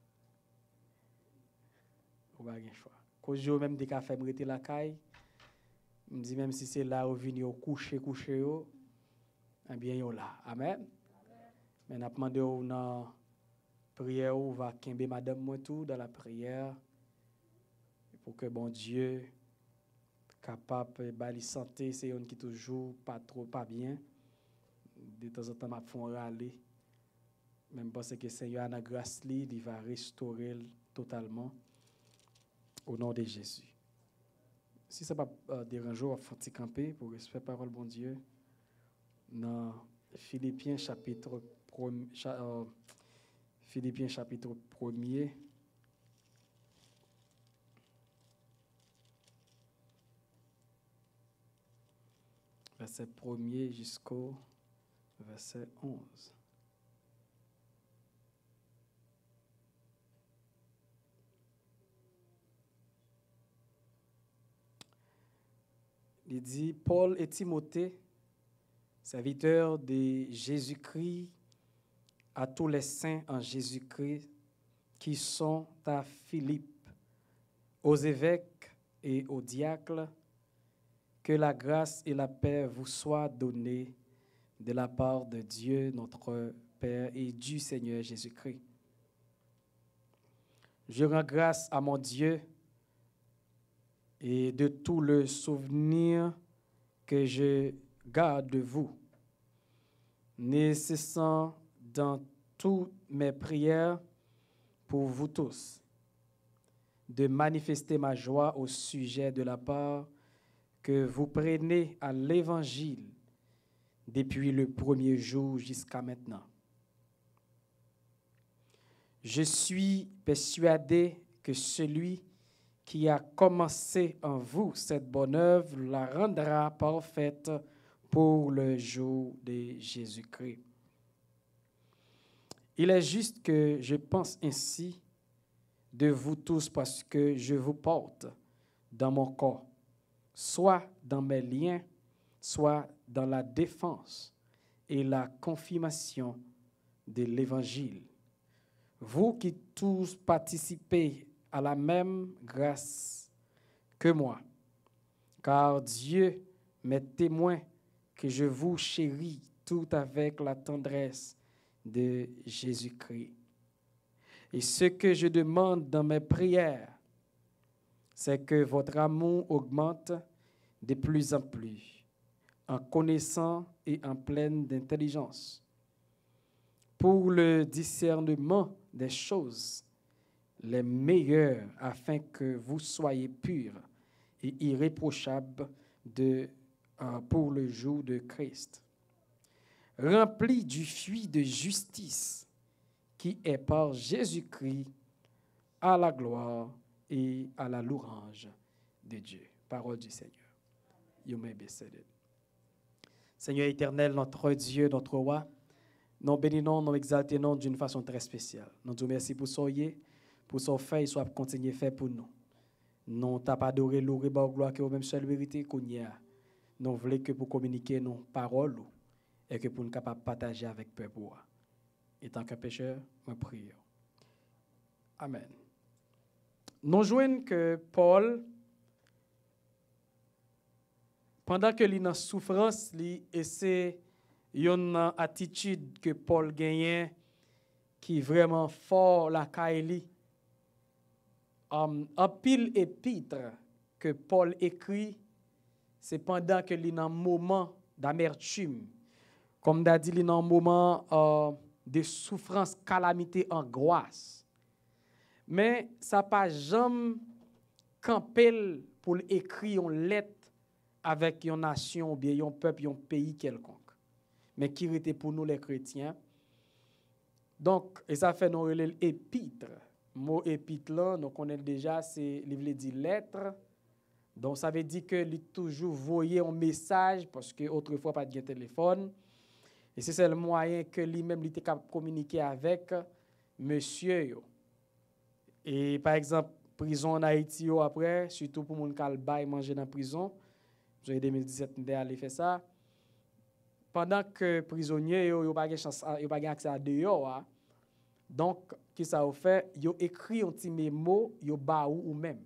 Ou pas gain choix. Cause yo même des café me rete la caille. Me dit même si c'est là où vini au coucher coucher yo, eh bien yo là. Amen. Mais n'a demandé dans prière ou va kembe madame moi tout dans la prière pour que bon Dieu capable bali santé c'est une qui toujours pas trop pas bien de temps en temps m'a font râler même parce que Seigneur a la grâce li il va restaurer totalement au nom de Jésus. Si ça pas euh, déranger on faut camper pour respecter parole bon Dieu dans Philippiens chapitre Euh, Philippiens chapitre premier. Verset premier jusqu'au verset onze. Il dit, Paul et Timothée, serviteurs de Jésus-Christ, à tous les saints en Jésus-Christ qui sont à Philippe, aux évêques et aux diacres, que la grâce et la paix vous soient données de la part de Dieu, notre Père, et du Seigneur Jésus-Christ. Je rends grâce à mon Dieu et de tout le souvenir que je garde de vous, ne cessant dans toutes mes prières pour vous tous, de manifester ma joie au sujet de la part que vous prenez à l'Évangile depuis le premier jour jusqu'à maintenant. Je suis persuadé que celui qui a commencé en vous cette bonne œuvre la rendra parfaite pour le jour de Jésus-Christ. Il est juste que je pense ainsi de vous tous parce que je vous porte dans mon corps, soit dans mes liens, soit dans la défense et la confirmation de l'Évangile. Vous qui tous participez à la même grâce que moi, car Dieu m'est témoin que je vous chéris tout avec la tendresse de Jésus-Christ. Et ce que je demande dans mes prières, c'est que votre amour augmente de plus en plus, en connaissant et en pleine d'intelligence, pour le discernement des choses les meilleures, afin que vous soyez purs et irréprochables de, euh, pour le jour de Christ, remplis du fruit de justice qui est par Jésus-Christ à la gloire et à la louange de Dieu. Parole du Seigneur. You may be seated. Seigneur éternel, notre Dieu, notre roi, nous bénissons, nous exaltons d'une façon très spéciale. Nous te remercions pour ce pour ce fait, il soit continuer faire pour nous. Nous t'as pas adoré louer par gloire que au même seule vérité qu'on y a. Nous voulons que pour communiquer nos paroles et que pour nous capables de partager avec le peuple. Et tant que pécheur, je prie. Amen. Nous jouons que Paul, pendant que il est en souffrance, il essaie une attitude que Paul gagne qui est vraiment fort la Kaili. Um, un pile épître que Paul écrit, c'est pendant que il est dans un moment d'amertume. Comme d'a dit, il est dans un moment euh, de souffrance, calamité, angoisse. Mais ça pas jamais campé pour écrire une lettre avec une nation, ou bien un peuple, un pays quelconque. Mais qui était pour nous les chrétiens. Donc, et ça fait nous l'épître. Le mot épître là, nous connaissons déjà, c'est, il veut dire lettre. Donc, ça veut dire que il toujours voyait un message, parce qu'autrefois, pas de téléphone. Et c'est le moyen que lui-même il était capable de communiquer avec monsieur. Yo. Et par exemple, prison en Haïti, yo, après, surtout pour mon calba et manger dans la prison, en deux mille dix-sept, on est allé faire ça. Pendant que prisonniers n'ont pas accès à dehors, donc, qu'est-ce que ça a fait? Ils ont écrit un petit mémo, ils ont baou ou même.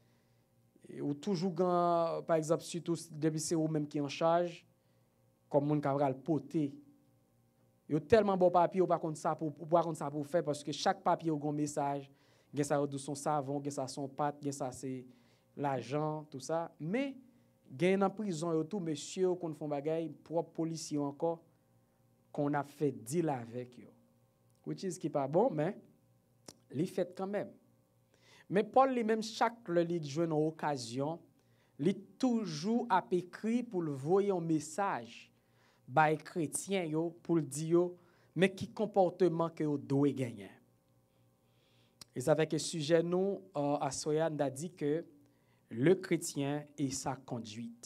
Ou toujours, par exemple, surtout depuis c'est ou même qui en charge, comme mon cabral poté. Ils ont tellement bon papier, ils n'ont pas contre ça pour pour ça pour faire parce que chaque papier a un message. Gen ça de son savon, gen ça son pâte, gen ça c'est l'argent, tout ça. Mais gen en prison et tout monsieur qu'on font bagay propre policier encore qu'on a fait deal avec yo. Which is qui pas bon mais li fait quand même. Mais Paul lui même chaque le li joue une occasion, li toujours a écrit pour le voyer un message by chrétien yo pour dire yo mais qui comportement que yo doit gagner. Et ça fait que sujet nous euh, à Soyan a dit que le chrétien et sa conduite.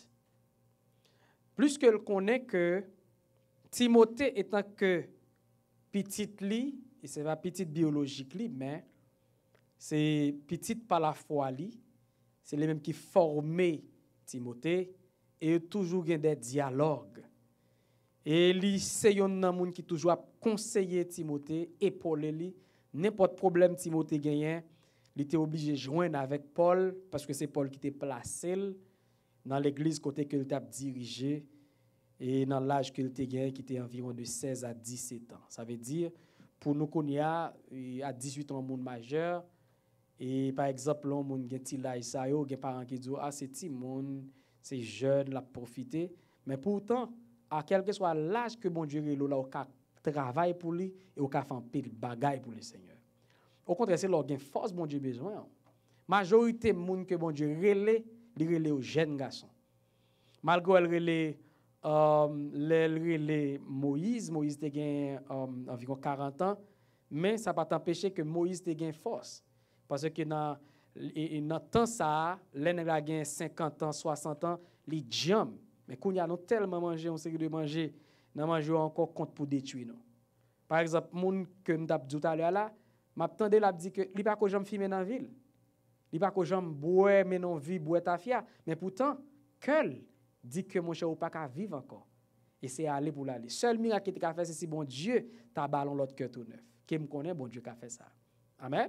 Plus que le connaît que Timothée étant que petite li, et c'est pas petite biologique li, mais c'est petite par la foi li, c'est les mêmes qui formaient Timothée et toujours gain des dialogues. Et li c'est yon nan moun qui toujours a conseiller Timothée, épauler li. N'importe problème Timothée gagné, il était obligé de joindre avec Paul parce que c'est Paul qui était placé dans l'église côté que il t'a dirigé et dans l'âge qu'il était gagné qui était environ de seize à dix-sept ans. Ça veut dire pour nous qu'on y a à dix-huit ans monde majeur et par exemple on monde gen ti l'âge ça yo gen parents qui disent ah c'est petit monde, c'est jeune la profiter mais pourtant à quel que soit l'âge que bon Dieu relo là au travail pour lui et au ka faire pile bagaille pour le Seigneur. Au contraire, c'est leur gain force bon Dieu besoin. Majorité moun que bon Dieu relé, li relé aux jeunes garçons. Malgré elle relé euh relé Moïse, Moïse te gain euh, environ quarante ans, mais ça pas t'empêcher que Moïse te gain force parce que dans dans temps ça, l'en a gain cinquante ans, soixante ans, li jam. Mais qu'on y a non tellement manger, on sait de manger, n'a manger encore compte pour détruire nous. Par exemple, moun que m't'a dit tout à l'heure là, m'attendé l'a dit que li pas ko jambe fumer dans ville. Li pas ko jambe boire mais non vie boire ta fia, mais pourtant quel dit que mon cher ou pas ka vivre encore. Et c'est aller pour l'aller. Seul miracle qui t'a fait c'est si bon Dieu t'a ballon l'autre cœur tout neuf. Qui me connaît bon Dieu qui a fait ça. Amen.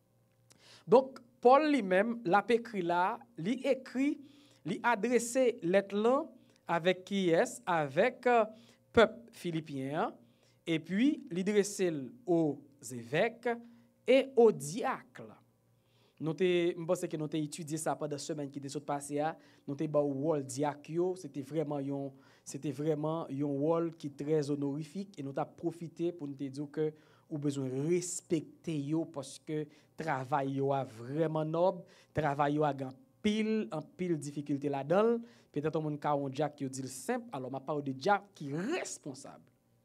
Donc Paul lui-même l'a écrit là, li écrit, li adressé lettre là avec qui est avec euh, peuple philippien et puis li adressé aux évêques et aux diacres. Nous pense que nous avons étudié ça pendant la semaine qui était passée à nous avons ba rôle diacre, c'était vraiment un c'était vraiment un rôle qui est très honorifique et nous avons profité pour nous dire que ou besoin respecter yo parce que travail yo a vraiment noble, travail yo a grand pile en pile difficulté là-dedans, peut-être on ka on diacre qui dit simple, alors m'a parle de diacre qui responsable.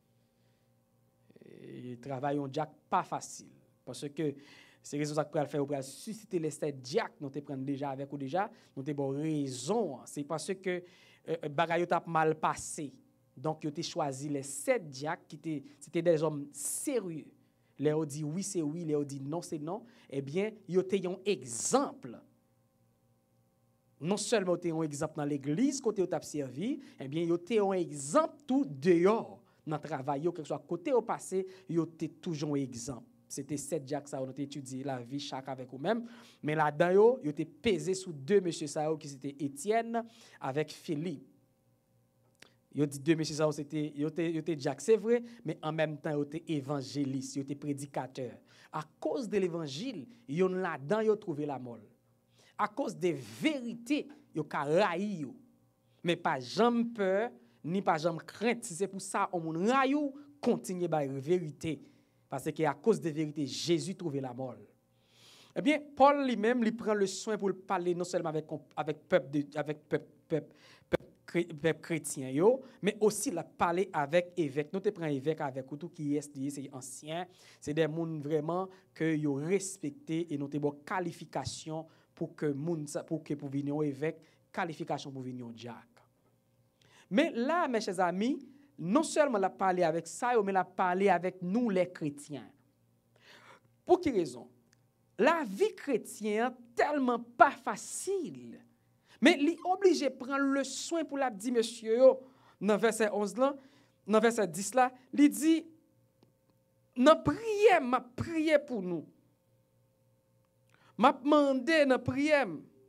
Et travail on diacre pas facile parce que c'est raison ça pour faire pour susciter les sept diacres nous te prendre déjà avec ou déjà nous te bon raison c'est parce que euh, bagaille t'a mal passé donc yo te choisi les sept diacres qui étaient c'était des hommes sérieux les ont dit oui c'est oui les ont dit non c'est non eh bien yo te un exemple non seulement te un exemple dans l'église côté t'a servi eh bien yo te un exemple tout dehors dans le travail, quel que soit côté au passé, ils étaient toujours un exemple. C'était sept Jacques ça, on a étudié la vie chaque avec eux-mêmes. Mais là-dedans, ils étaient pesés sous deux monsieur Sao qui c'était Étienne avec Philippe. Ils ont dit deux monsieur Sao, c'était Jacques, c'est vrai, mais en même temps, ils étaient évangélistes, ils étaient prédicateurs. À cause de l'évangile, ils ont là-dedans, ils ont trouvé la molle. À cause des vérités, ils ont raï. Mais pas jamais peur, ni pas jamais crainte. Si c'est pour ça, on raï, continue par la vérité. Parce qu'à cause des vérités, Jésus trouvait la molle. Eh bien, Paul lui-même, il prend le soin pour parler non seulement avec avec peuple de, avec peuple, peuple, peuple, peuple chrétien, yo, mais aussi la parler avec évêque. Nous te prenons évêque avec tout qui est c'est ancien, c'est des gens vraiment que yo respecté et nous te bon qualification pour que moun pour que pour venir évêque, qualification pour venir diacre. Mais là, mes chers amis, non seulement la parler avec ça, mais la parler avec nous les chrétiens. Pour quelle raison? La vie chrétienne tellement pas facile. Mais il est obligé de prendre le soin pour la dire, monsieur, dans verset onze là, dans verset dix là, il dit, dans prière, m'a prié pour nous. M'a demandé dans prière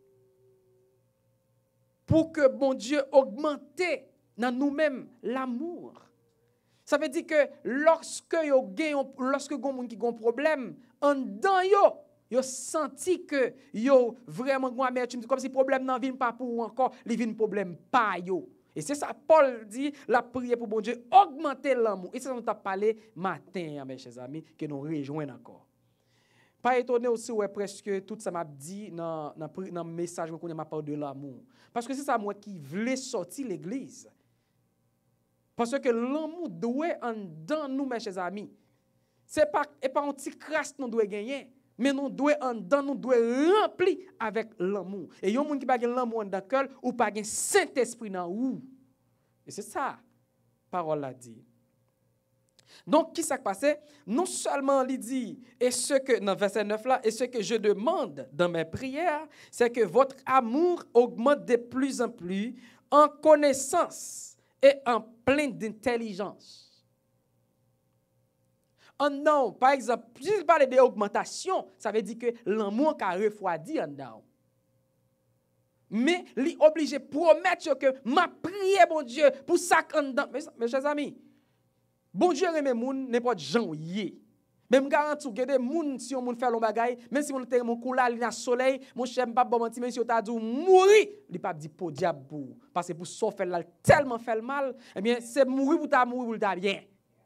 pour que bon Dieu augmente dans nous-mêmes l'amour. Ça veut dire que lorsque yo gagne lorsque gon qui gon problème en dedans yo yo senti que yo vraiment gon amertume comme si problème nan vinn pas pour encore, li vinn problème pas yo. Et c'est ça Paul dit la prière pour bon Dieu augmenter l'amour. Et c'est ça nous t'a parlé matin mes chers amis que nous rejoignons encore. Pas étonné aussi ouais presque tout ça m'a dit dans dans dans message qu'on m'a parlé de l'amour. Parce que c'est ça moi qui voulais sortir l'église. Parce que l'amour doit en dans nous, mes chers amis. Ce n'est pas, pas un petit crasse que nous devons gagner, mais nous devons en dans nous devons remplir avec l'amour. Et il y a des gens qui n'ont pas l'amour dans le cœur ou pas le Saint-Esprit dans où. Et c'est ça, la parole l'a dit. Donc, qui s'est passé? Non seulement il dit, et ce que, dans verset neuf là, et ce que je demande dans mes prières, c'est que votre amour augmente de plus en plus en connaissance et en plein d'intelligence. En non, par exemple, si je parle d'augmentation, ça veut dire que l'amour a refroidi en dedans. Mais il est obligé de promettre que ma prière, bon Dieu, pour ça en dedans. Mes chers amis, bon Dieu remet moun n'importe gens yé. Même garanti que des moun si on moun fait long bagay, même si on te mon coula li na soleil, mon cher m'pa bon menti même si on t'a dit mourir, li pas dit pour diable pour parce que pour so fait là tellement fait le mal, eh bien c'est mourir pour ta mourir pour ta bien.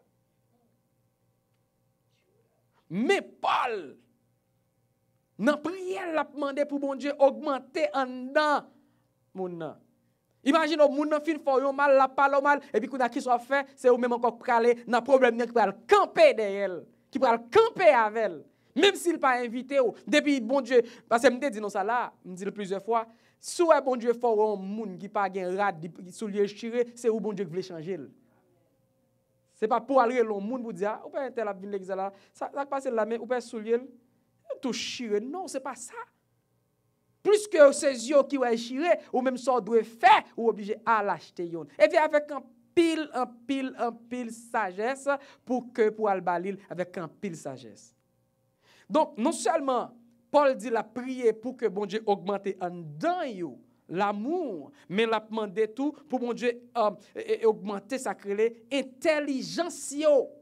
Mais Paul dans prière l'a demandé pour bon Dieu augmenter en dedans moun nan. Imagine au moun nan fin fò yon mal la parle mal et puis qu'on a qui soit fait, c'est ou même encore praler dans problème qui va camper derrière, qui va camper avec elle. Même s'il pas invité ou depuis bon Dieu parce que me dit non ça là, me dit plusieurs fois, soit bon Dieu fò un moun qui pas gen rad sous lieu chiré, c'est où bon Dieu veut changer. C'est pas pour aller l'on moun pour dire ou pas tel a venir l'église là, ça ça passe là mais ou pas sous lieu tout chiré. Non, c'est pas ça. Plus que ces yeux qui vont chirer, ou même ça doit faire, ou obligé à l'acheter. Et puis avec un pile, un pile, un pile sagesse, pour que pour Al-Balil, avec un pile sagesse. Donc, non seulement, Paul dit la prière pour que bon Dieu augmente en dedans l'amour, mais la demandé tout pour bon Dieu euh, augmenter sa créée intelligence.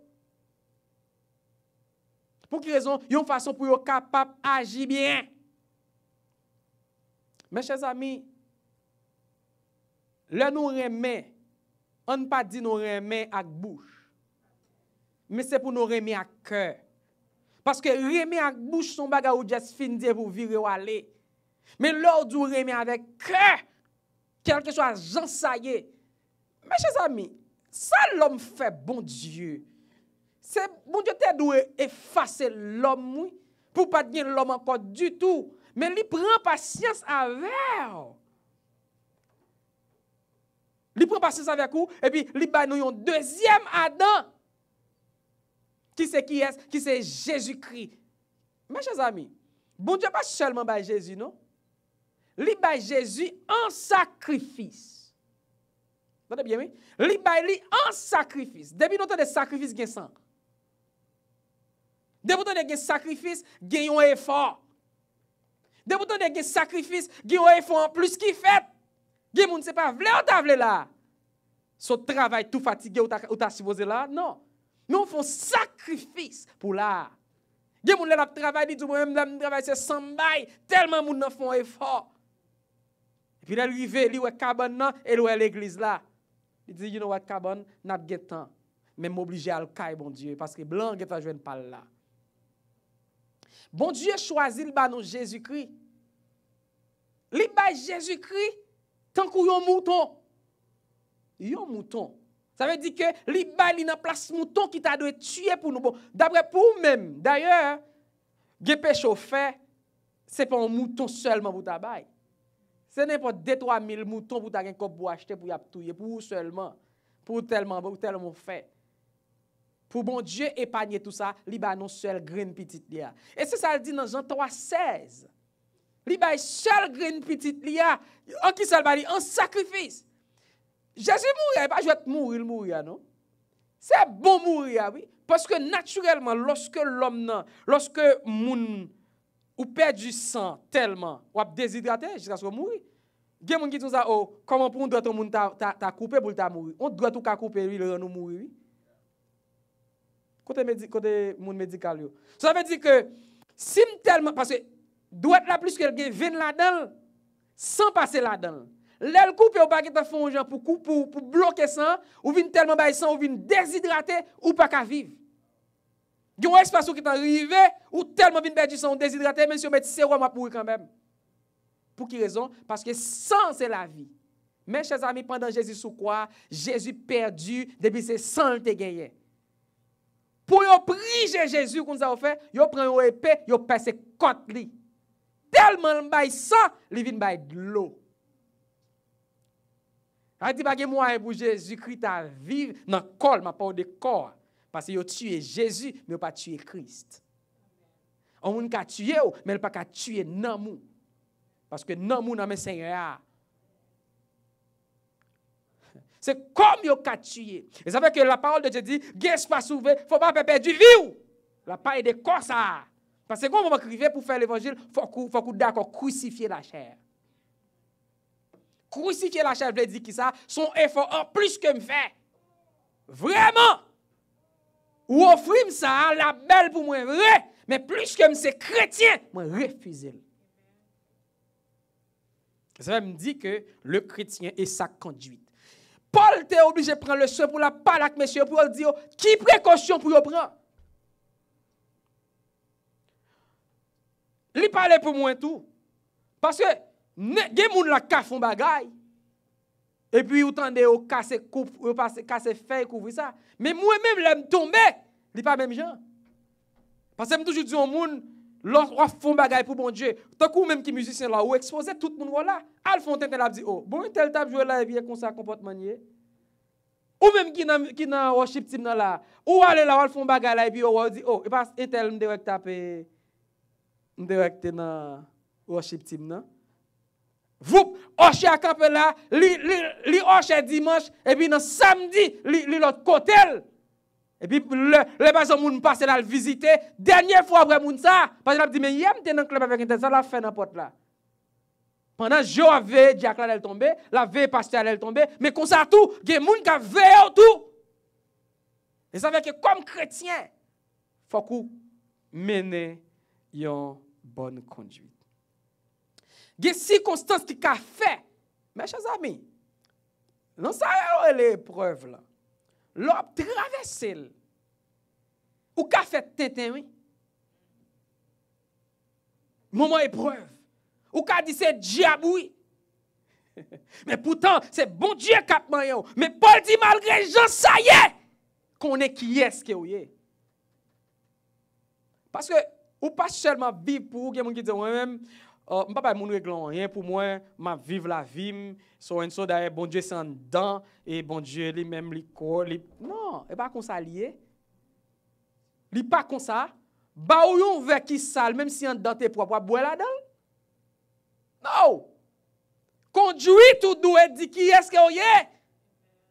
Pour quelle raison? Il y a une façon pour être capable d'agir bien. Mes chers amis, le nous remet, on ne pas dit nous remet avec bouche, mais c'est pour nous remettre à cœur. Parce que remettre avec bouche, son bagage ou juste fin dire pour virer ou aller. Mais l'ordre du remettre avec cœur, quel que soit Jean Saillé. Mes chers amis, ça l'homme fait, bon Dieu. C'est bon Dieu te doit effacer l'homme pour pas dire l'homme encore du tout. Mais il prend patience avec. Il prend patience avec vous et puis il bat nous un deuxième Adam. Qui c'est qui est? Qui c'est Jésus-Christ. Mes chers amis, bon Dieu pas seulement bat Jésus, non? Il bat Jésus en sacrifice. Entendez bien, oui? Li bay li en sacrifice. Depuis nous des sacrifices gen sang. Depuis nous des sacrifices gen yon effort. Depuis nous des sacrifices gen yon effort en plus qui fait. Gen moun c'est pas vle ou ta vle là. Son travail tout fatigué ou ta ou ta supposé là, non. Nous font sacrifice pour là. Gen moun la travail dit moi même travail c'est sans bail, tellement moun nan font effort. Et puis là arrivé, li wè cabane nan et wè l'église là. Il dit you know what cabane, n'a pas temps. Mais m'obligé à le caille bon Dieu parce que blanc geta joine pas là. Bon Dieu choisi le ba nous Jésus-Christ. Li ba Jésus-Christ tant qu'on yon mouton. Yon mouton. Ça veut dire que li ba li nan place mouton qui t'a doit tuer pour nous. Bon, d'après pour même. D'ailleurs, gen péché fait, c'est pas un mouton seulement pour ta bail. C'est n'importe deux trois mille moutons pour ta gen kop pour acheter pour y touyer pour seulement pour tellement pour tellement fait. Pour bon Dieu épargner tout ça, li ba non seul graine petite li a. Et c'est ça le dit dans Jean trois seize. Li ba seul graine petite li a, en qui seul ba li en sacrifice. Jésus mourir, pas jouer mourir mourir non. C'est bon mourir oui, parce que naturellement lorsque l'homme nan, lorsque moun ou perd du sang tellement, ou a déshydraté jusqu'à ce que mourir. Gen moun qui dit ça oh, comment pour on doit ton moun ta ta couper pour ta mourir. On doit tout ka couper lui le nous mourir oui. Côté médic côté moun médical yo. Ça veut dire que si tellement parce que doit la plus que gen vin là-dedans sans passer là-dedans. L'elle coupe ou pas qui te font gens pour pour pour bloquer sang ou vinn tellement bay sang ou vinn déshydraté ou pas ka vivre. Gen un espace qui t'arrivé ou tellement vinn perdre du sang déshydraté même si on met sérum à pourrir quand même. Pour qui raison? Parce que sang c'est la vie. Mes chers amis, pendant Jésus sous croix, Jésus perdu depuis c'est sang te gagné. Pour yo prier Jésus comme ça fait, yo prend une épée, yo passe côte li. Tellement le bay sang, li vinn bay de l'eau. A dit pas que moi pour Jésus-Christ à vivre dans col, ma pas de corps parce que yo tué Jésus mais pas tué Christ. On moun ka tué mais pas ka tué nan mou. Parce que nan mou nan men Seigneur. C'est comme yo ka tué. Et ça fait que la parole de Dieu dit, "Gès pas sauvé, faut pas perdre du vie." La paille de corps ça. Parce que quand on va crier pour faire l'évangile, faut faut faut d'accord crucifier la chair. Crucifier la chair veut dire qui ça? Son effort en plus que me fait. Vraiment. Ou offrir ça, la belle pour moi, vrai. Mais plus que me c'est chrétien, moi refuser. Ça me dit que le chrétien est sa conduite. Paul était obligé de prendre le soin pour la parler avec monsieur pour dire qui précaution pour prendre. Il parlait pour moi tout. Parce que gen moun la ka font bagay. Et puis ou tande ou casser coupe ou passer casser feuille couvrir ça. Mais moi même l'aime tomber, li pas même gens. Parce que me toujours dit au monde lorsqu'on font bagay pour bon Dieu, tant que même qui musicien là ou exposer tout le monde là, al font tel la dit oh, bon tel t'a jouer là et bien comme ça comportement nier. Ou même qui dans qui dans worship team là, ou aller là ou font bagay là et puis ou dit oh, et pas tel me direct taper me direct dans worship team non. Vous, oche à camper là, li, li, li oche dimanche, et puis dans samedi, li, li l'autre côté. Et puis, le, le personnes moun passe là le visiter, dernière fois après moun ça, parce que dit, mais yem te dans club avec un ça la fait n'importe là. Pendant jo avait Jack là elle tomber, la veille pasteur elle tomber, mais comme ça tout, gen moun ka veille tout. Et ça veut que comme chrétien, faut qu'on mène une bonne conduite. Il y a des circonstances qui ont fait, mes chers amis, non ça est l'épreuve là. L'on traverse, ou qu'a fait tintin, oui. Moment épreuve, ou qu'a dit c'est diable, oui. Mais pourtant, c'est bon Dieu qui a maillé. Mais Paul dit malgré Jean, ça y est, qu'on est qui est-ce que vous êtes. Parce que, ou pas seulement vivre pour vous, il y a des gens qui disent moi-même, Uh, je ne peux pas régler rien pour moi, je vivre la vie, so and so d'ailleurs, bon Dieu c'est en dedans, et bon Dieu lui-même, lui corps, lui... Non, il n'est pas comme ça lié. Il n'est pas comme ça. Ba ou yon verre qui sale, même si en dedans t'es propre, boire là-dedans. Non. Conduit tout doué, dit qui est-ce que vous êtes.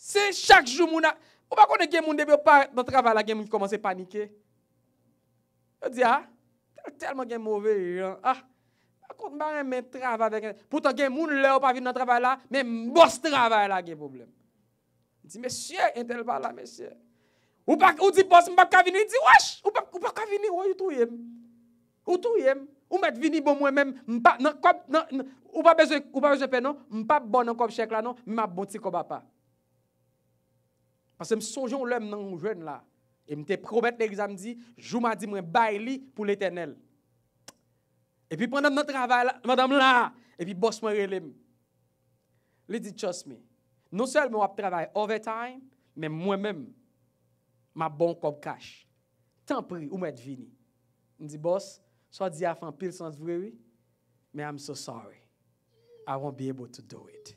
C'est chaque jour, mon a... Ou pas connaître que mon depuis pas dans le travail là, qui commence à paniquer. Je dis, ah, tellement que mauvais. Ah, contre pas même travail avec. Pourtant, que moun là pas venir dans le travail là, mais boss travail là, qui problème. Je dis, monsieur, un tel pas là, monsieur. Ou pas, ou dit, boss, m'pas pas venir, il dit, wesh, ou pas, ou pas ka venir, ou tout yem. Ou tout yem. Ou met venir bon moi-même, m'pas, non, non, ou pas besoin, ou pas besoin de non, m'pas bon dans comme chèque là, non, m'a bon petit comme papa. Parce que me songe on l'homme dans jeune là. Et me te promettre l'examen dit, jou m'a dit moi bail pour l'éternel. Et puis pendant notre travail là, madame là, et puis boss moi relève. Il dit trust me. Non seulement on travaille overtime, mais moi-même ma bon comme cash. Tant pis ou m'être vini. Il dit boss, soit dit à faire pile sans vrai oui, mais I'm so sorry. I won't be able to do it.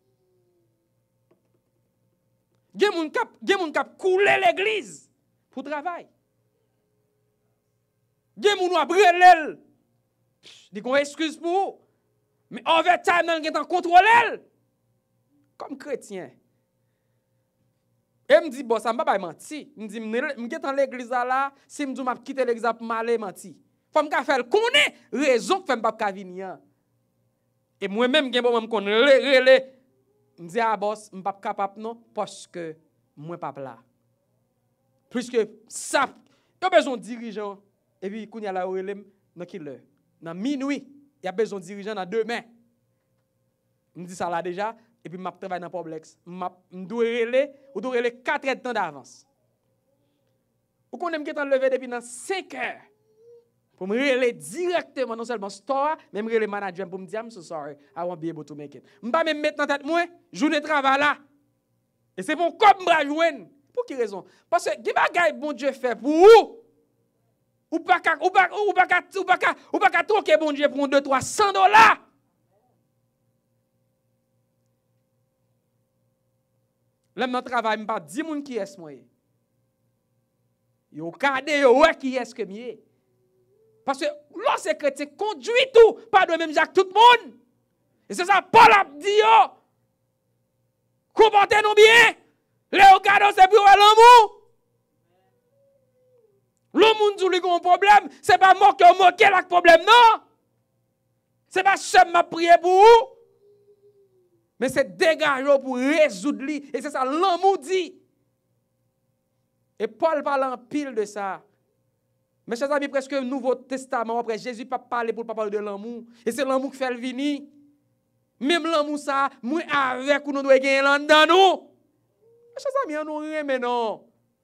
Gen moun kap, gen moun kap couler l'église pour travail. Gen moun wap relèl. Di kon excuse pour. Mais overtime nan gen tan contrôler. Comme chrétien. Et me dit bon ça m'a pas menti. Me dit me get dans l'église là, si me dit m'a quitter l'église pour m'aller menti. Faut me ka faire connaît raison que m'pa ka venir. Et moi même gen bon me connaît relé. Je dis à boss, je ne suis pas capable non parce que moi pas là. Puisque ça, il y a besoin de dirigeants. Et puis, quand il y a la relève, dans quelle heure? Dans minuit, il y a besoin de dirigeants dans demain. Je dis ça là déjà. Et puis, je travaille dans le complexe. Je dois relayer, ou dois relayer quatre heures de temps d'avance. Ou qu'on aime qu'être levé depuis dans cinq heures. Pour me relayer directement, non seulement store, mais me relayer manager pour me dire, I'm so sorry, I won't be able to make it. Je ne vais pas me mettre dans tête moi, journée de travail là. Et c'est pour comme je joindre. Pour quelle raison? Parce que, qui bagaille bon Dieu fait pour vous? Ou pas qu'à, ou pas, ou pas qu'à, ou pas qu'à, ou pas qu'à troquer bon Dieu pour deux, trois cents dollars. Là, dans le travail, je ne pas dix moun qui est moi. Yo kade yo ouais qui est que mieux. Parce que lorsque chrétien conduit tout, pas de même Jacques tout le monde. Et c'est ça Paul a dit yo. Comportez-nous bien. Les cadeaux c'est pour l'amour. L'amour nous lui un problème, c'est pas moi qui moquer le problème non. C'est pas seul m'a prié pour vous. Mais c'est dégager pour résoudre lui et c'est ça l'amour dit. Et Paul parle en pile de ça. Mes chers amis, presque le Nouveau Testament, après Jésus pas parler pour pas parler de l'amour. Et c'est l'amour qui fait le venir. Même l'amour ça, moi avec nous doit gagner là-dedans nous. Mes chers amis, on nous remet non.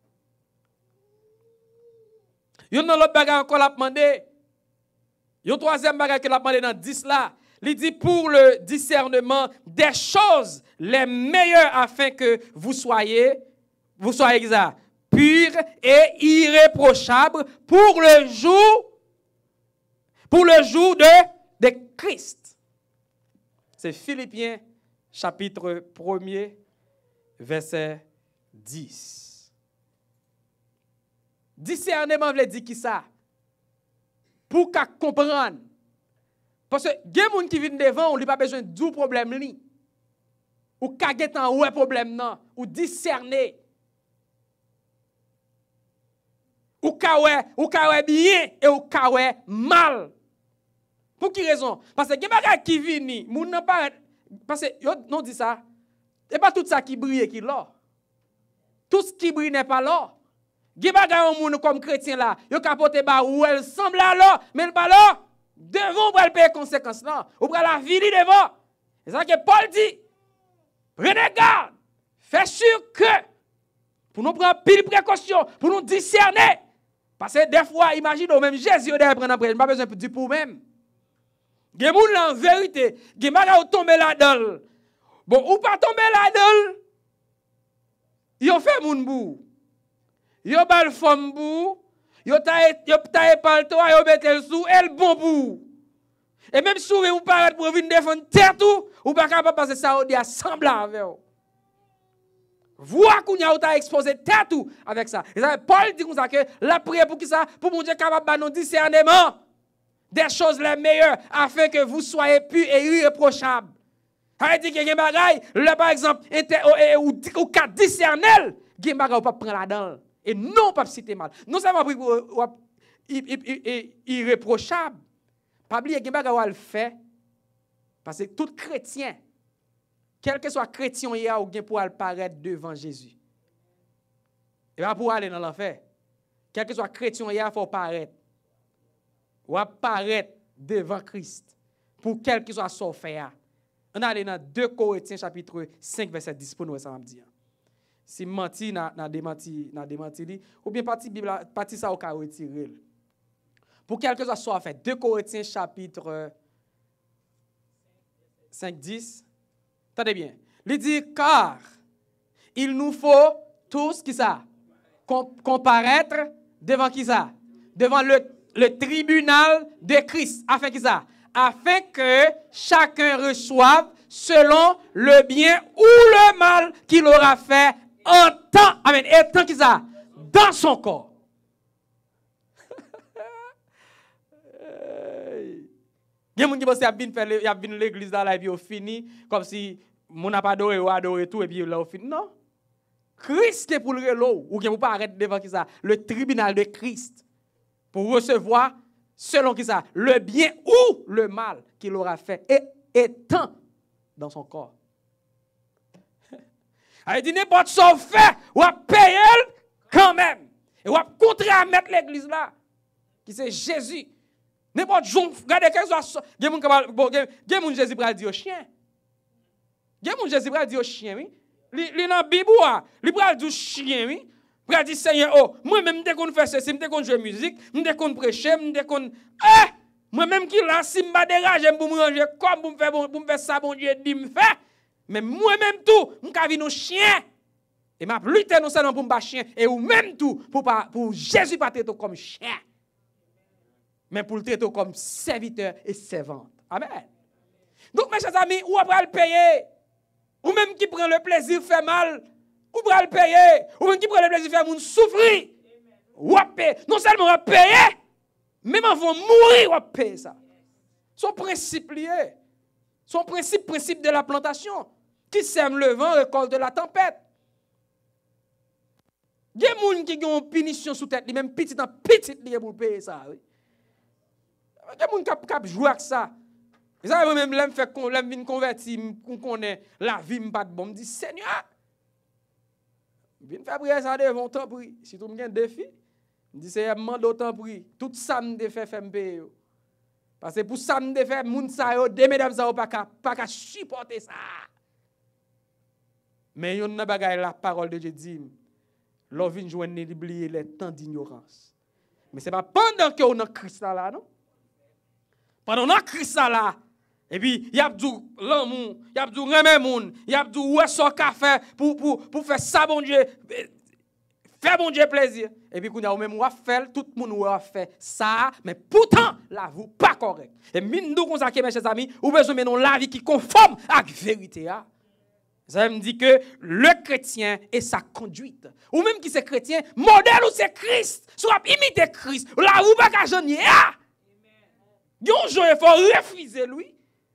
Yon nan l'autre bagage encore l'a demandé. Yon troisième bagage que l'a demandé dans dix là. Il dit pour le discernement des choses les meilleures afin que vous soyez, vous soyez exact. Pur et irréprochable pour le jour, pour le jour de, de Christ. C'est Philippiens chapitre premier, verset dix. Discernement veut dire qui ça? Pour qu'à comprendre. Parce que il y a des gens qui viennent devant, on n'a pas besoin de problème li. Ou qu'à get un ouais problème non, ou discerner. Ou kawe, ou kawe bien et ou kawe mal. Pour quelle raison? Parce que les gens qui viennent, moun nan pas parce que yo non dit ça. Et pas tout ça qui brille qui là. Tout ce qui brille n'est pas là. Les gens moun comme chrétien là, yo capote ba ou elle semble là, mais pas là. Devant pour payer conséquences là, ou pour la vie devant. C'est ça que Paul dit. Prenez garde. Faites sûr que pour nous prendre pile précaution, pour nous discerner. Parce que des fois, imaginez, même Jésus, il a pas besoin de dire pour même. Il y a des gens en vérité, il y a des gens qui tombent là-dedans. Bon, ou pas tomber là-dedans, ils ont fait mon bout. Ils ont bal femme bout, ils ont taillé par le toit, ils ont mis le sous, et le bon bout. Et même si vous parlez pour venir défendre terre tout, ou pas capable passer ça, on dit assemblant avec vous. Voir qu'on a autant exposé tout avec ça. Et ça, Paul dit comme ça que la prière pour qui ça? Pour mon Dieu capable de nous discernement des choses les meilleures afin que vous soyez purs et irréprochables. Ça veut dire qu'il y a des bagailles, là par exemple, ou ou cas discernel, il y a des bagailles ou pas prendre là-dedans. Et non pas citer mal. Non seulement irréprochable. Pas oublier qu'il y a des bagailles ou le fait. Parce que tout chrétien, quel que soit chrétien, il y a ou bien pour apparaître devant Jésus. Et pas pour aller dans l'enfer. Quel que soit chrétien, il y a faut paraître. Ou apparaître devant Christ. Pour quel que soit son fait. On a allé dans deux Corinthiens chapitre cinq verset dix pour nous ça m'a dit. Si menti na na démenti na démenti li ou bien partie Bible partie ça au ka retirer. Pour quel que soit son fait. deux Corinthiens chapitre cinq dix. Attendez bien. Il dit car il nous faut tous qui ça comparaître devant qui ça? Devant le, le tribunal de Christ. Afin qui ça? Afin que chacun reçoive selon le bien ou le mal qu'il aura fait en temps. Amen. Et tant qui ça? Dans son corps. Il y a des gens qui pensent qu'il y a l'église dans la vie au fini, comme si mon n'a pas adoré ou adoré tout et puis là au fini. Non. Christ est pour le relo, ou bien vous pas arrêter devant qui ça? Le tribunal de Christ. Pour recevoir, selon qui ça? Le bien ou le mal qu'il aura fait. Et étant dans son corps. Elle dit n'importe ce qu'on fait, ou à payer quand même. Et ou à contrer à mettre l'église là. Qui c'est Jésus. N'importe jour, regardez quel soit. Il y a des gens qui Jésus pral dire au chien. Il y a des gens qui Jésus pral dire au chien, oui. Li dans la Bible, li pral dire au chien, oui. Pral dire Seigneur, oh, moi-même, dès qu'on fait ceci, dès qu'on joue musique, dès qu'on prêche, dès qu'on. Eh! Moi-même qui là, si m'a dérangé pour me ranger comme pour me faire pour me faire ça, bon Dieu, dit me faire. Mais moi-même tout, m'ka vi nos chien. Et m'a lutter non seulement pour me chien, et ou même tout, pour pas pour Jésus pas traiter comme chien. Mais pour le traiter comme serviteur et servante. Amen. Donc, mes chers amis, ou après le payer, ou même qui prend le plaisir fait mal, ou après le payer, ou même qui prend le plaisir faire moun souffrir, ou payer. Non seulement on payer, même avant de mourir, on payer ça. Son principe lié, son principe, principe de la plantation, qui sème le vent, récolte de la tempête. Il y a des gens qui ont une punition sous tête, même petit en petit lié pour payer ça. Oui. Il y a des gens qui jouent avec ça. Et ça, moi-même, je fais me convertir, je connais la vie, je pas de bon. Je dis, Seigneur, je viens faire prier ça devant temps pour. Si tu as un défi, je dis, Seigneur, je demande autant pour. Tout ça, je fais faire me payer. Parce que pour ça, je fais moun sa yo, des mesdames sa yo, pas qu'à supporter ça. Mais il y a une bagaille, la parole de Dieu dit, l'on vient joindre oublier les temps d'ignorance. Mais ce n'est pas pendant que on a Christ là, non? Pendant qu'on a Christ là, et puis il y a du l'amour, il y a du remet moun, il y a du ouais son café pour pour pour faire ça bon Dieu, faire bon Dieu plaisir. Et puis qu'on a même on fait tout le monde a fait ça, mais pourtant la vous pas correct. Et mine nous comme ça mes chers amis, ou besoin mener la vie qui conforme à la vérité. Ça me dit que le chrétien et sa conduite, ou même qui c'est chrétien, modèle ou c'est Christ, soit imiter Christ, là où pas qu'à jeune ya. Yon jour il faut refuser lui.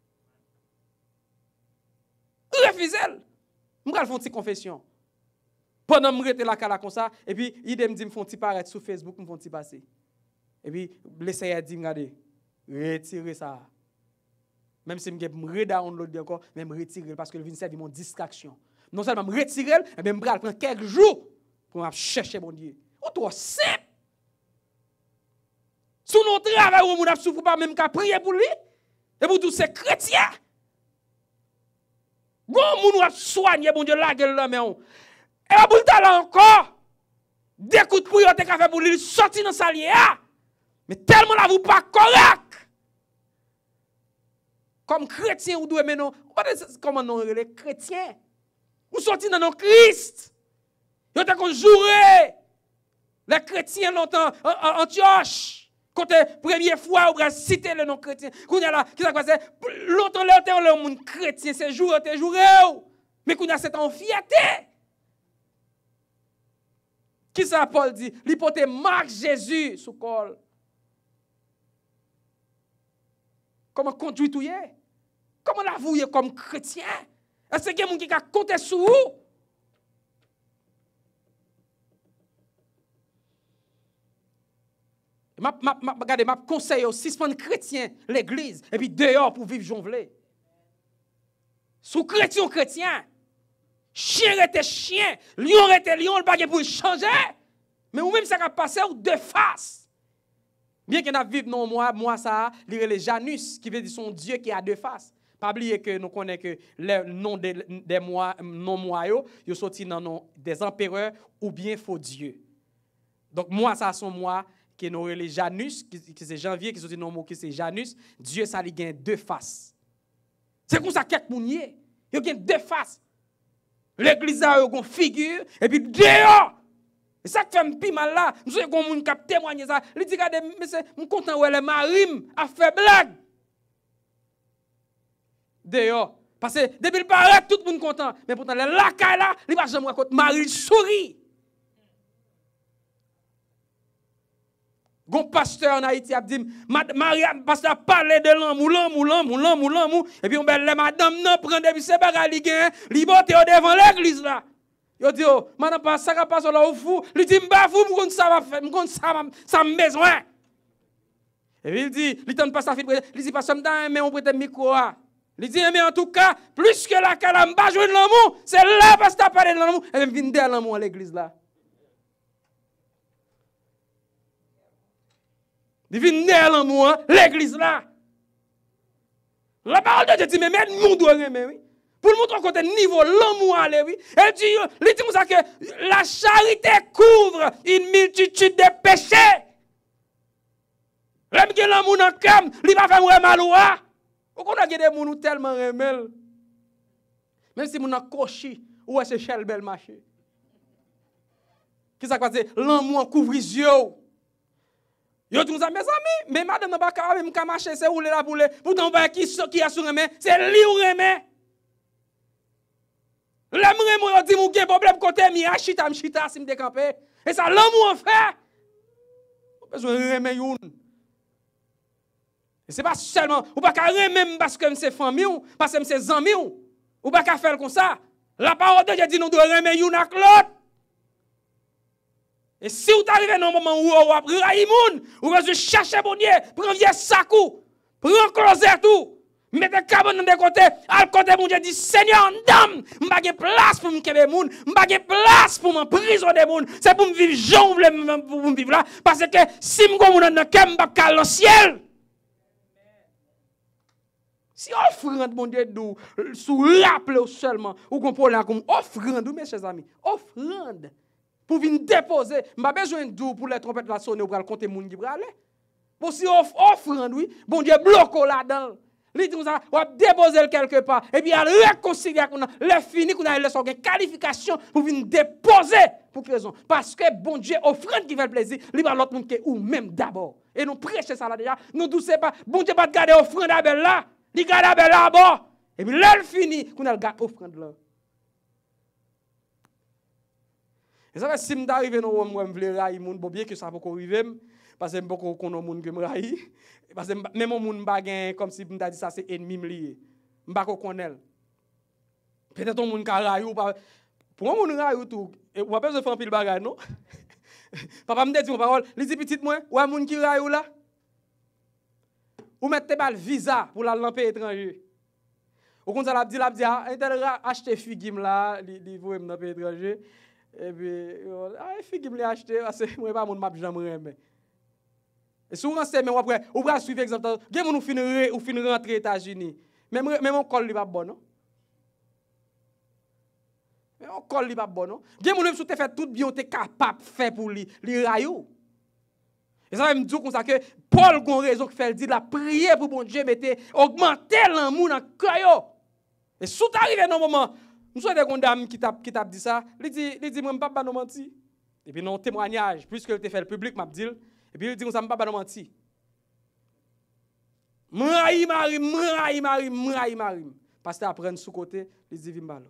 Refuser. M'gal font petite confession. Pendant me rete la kala comme ça et puis il me dit me font petit paraître sur Facebook, me font petit passer. Et puis l'essayer dit regarder, retirer ça. Même si me redownload encore, mais me retirer parce que le vient servir mon distraction. Non seulement me retirer, mais me prendre quelques jours pour me chercher mon Dieu. Ou trop simple. Sous notre travail, où on ne souffre pas même qu'à prier pour lui. Et pour tous ces chrétiens. Bon, on a soigné, bon Dieu, la gueule là, mais on. Et pour le talent encore, des coups de prière, t'es qu'à faire pour lui, sortir dans sa liée. Mais tellement là, vous pas correct. Comme chrétien, vous devez maintenant, comment nous les chrétiens? Vous sortez dans nos Christ. Vous avez qu'on jouer. Les chrétiens longtemps, en Antioche. Quand la première fois, on va citer le nom chrétien. Quand il y a là, qui ça passe? Longtemps, le monde chrétien, c'est jour, c'est jour. Mais quand il y a cette en fierté. Qui ça, Paul dit? L'hypothèse marque Jésus sous col. Comment conduit tout y est? Comment la vous comme chrétien? Est-ce qu'il y a quelqu'un qui a compté sur vous? Ma, ma, ma, regardez, ma conseille aux suspendre chrétien l'église et puis dehors pour vivre jonglé. Sous chrétien chrétien, chien était chien, lion était lion, le bagage pour changer. Mais ou même ça va passer ou de face. Bien qu'on a vécu non moi, moi ça, lire les Janus qui veut dire son Dieu qui a deux faces. Pas oublier que nous connaissons que le nom des des mois non moi yo, yo sorti dans nom des empereurs ou bien faux dieux. Donc moi ça son moi qui nous les Janus qui, qui c'est janvier qui sorti non mot qui c'est Janus, Dieu ça lui gagne deux faces. C'est comme ça quelques mounier, yo gagne deux faces. L'église a une figure et puis dehors. Et ça qui fait un peu mal là, nous avons un monde qui a témoigné ça. Il dit regardez monsieur, je suis content où les marim a fait blague. Dehors. Parce que depuis le paraît, tout le monde content. Mais pourtant, les lacailles là, il va jamais raconter. Marie sourit. Gon pasteur en Haïti a dit, Marie, pasteur a parlé de l'amour, l'amour, l'amour, l'amour, l'amour. Et puis on ben les madame non prend depuis ces bagages li gen, li bote devant l'église là. Yo dit oh, madame pas ça pas là ou fou, li dit m'ba fou, m'gon ça va faire, m'gon ça ça besoin. Et puis il dit, li tente pas ça fait, il dit pas ça m'dan mais on prête micro là. Il dit, mais en tout cas, plus que la calame, pas jouer de l'amour, c'est là parce que tu as parlé de l'amour. Et même vient de l'amour à l'église là. Il vient de l'amour à l'église là. La parole de Dieu dit, mais le monde doit aimer, oui. Pour le montrer côté niveau l'amour à lui, oui. Elle dit, il dit ça que la charité couvre une multitude de péchés. L'homme qui a l'amour dans le cœur, il va faire mal ou pas. Pourquoi on a des gens tellement remel? Même si on a coché, ou est-ce que c'est bel marché? Qu'est-ce que ça veut dire? L'amour couvre les yeux. Yo tout ça mes amis, mais madame n'a pas qu'à même qu'à marcher, c'est où là pour le pourtant pas qui qui a sur remé, c'est lui ou remé. L'amour remé dit mon gain problème côté mi achita m'chita si me décamper. Et ça l'amour en fait. Besoin remé youn. Et c'est pas seulement, ou pas qu'à même parce que c'est famille ou parce que c'est amis ou, ou pas qu'à faire comme ça. La parole de Dieu dit nous devons remettre une avec l'autre. Et si vous arrivez dans un moment où vous avez raï moun, vous besoin chercher bon Dieu, prendre vieux sakou, prendre closet tout, mettez cabane dans des côtés, à côté bon Dieu dit Seigneur, dame, m'pa gen place pour me kebe moun, m'pa gen place pour m'emprisonner moun, c'est pour me vivre j'en pour me vivre là parce que si m'gon moun dans cœur m'pa ka dans ciel. Si offrande, mon Dieu, d'où, sous rappel seulement, ou qu'on peut là comme offrande, mes chers amis, offrande, pour venir déposer, je n'ai pas besoin d'où pour les trompettes la sonner, ou pour le compter moun qui va aller. Pour si offrande, oui, bon Dieu, bloque là-dedans. Il dit, on va déposer quelque part, et puis il réconcilier qu'on a, le fini, qu'on a une qualification pour venir déposer, pour quelle raison? Parce que bon Dieu, offrande qui fait plaisir, il va l'autre monde qui ou même d'abord. Et nous prêchons ça là déjà, nous ne doucez pas, bon Dieu, pas de garder offrande à belle là. Il garde la belle là-bas. Et puis là, il finit, qu'on a le gars offrande là. Et ça va, si je arrive dans le monde, je veux railler moun, bien que ça va pas arriver, parce que je ne peux pas connaître moun que je raille. Parce que même mon moun bagay comme si je dit ça, c'est ennemi lié. Je ne peux pas connaître. Peut-être que moun ka raille ou pas. Pour moi, moun raille tout. Et ou pas besoin de faire un pile bagay, non? Papa me dit mon parole, il dit petit moi, ou un moun qui raille ou là? Ou mettez pas le visa pour la lamper étranger. Ou comme ça l'a dit l'a dit ah acheter figim là, li voye dans pays étranger et puis ah figim li acheter parce que moi pas mon m'a jamais aimer. Et si on renseigner mais après ou va suivre exemple, gen moun ou fin ou fin rentrer États-Unis. Même même on colle li pas bon non. Mais on colle li pas bon non. Gen moun sou te fait tout bien te capable faire pour li li rayou. Et ça me dit comme ça que Paul gon raison qui fait dit la prière pour bon Dieu mettez augmenter l'amour dans cœur. Et sous arrivé dans moment, nous sommes des dame qui t'a qui t'a dit ça, il dit il dit moi pas pas non menti. Et puis non témoignage, puisque il te fait le public m'a dit et puis il dit comme ça pas pas non menti. M'raï mari, m'raï mari, m'raï mari. Pasteur apprendre sous côté, il dit vimbalo.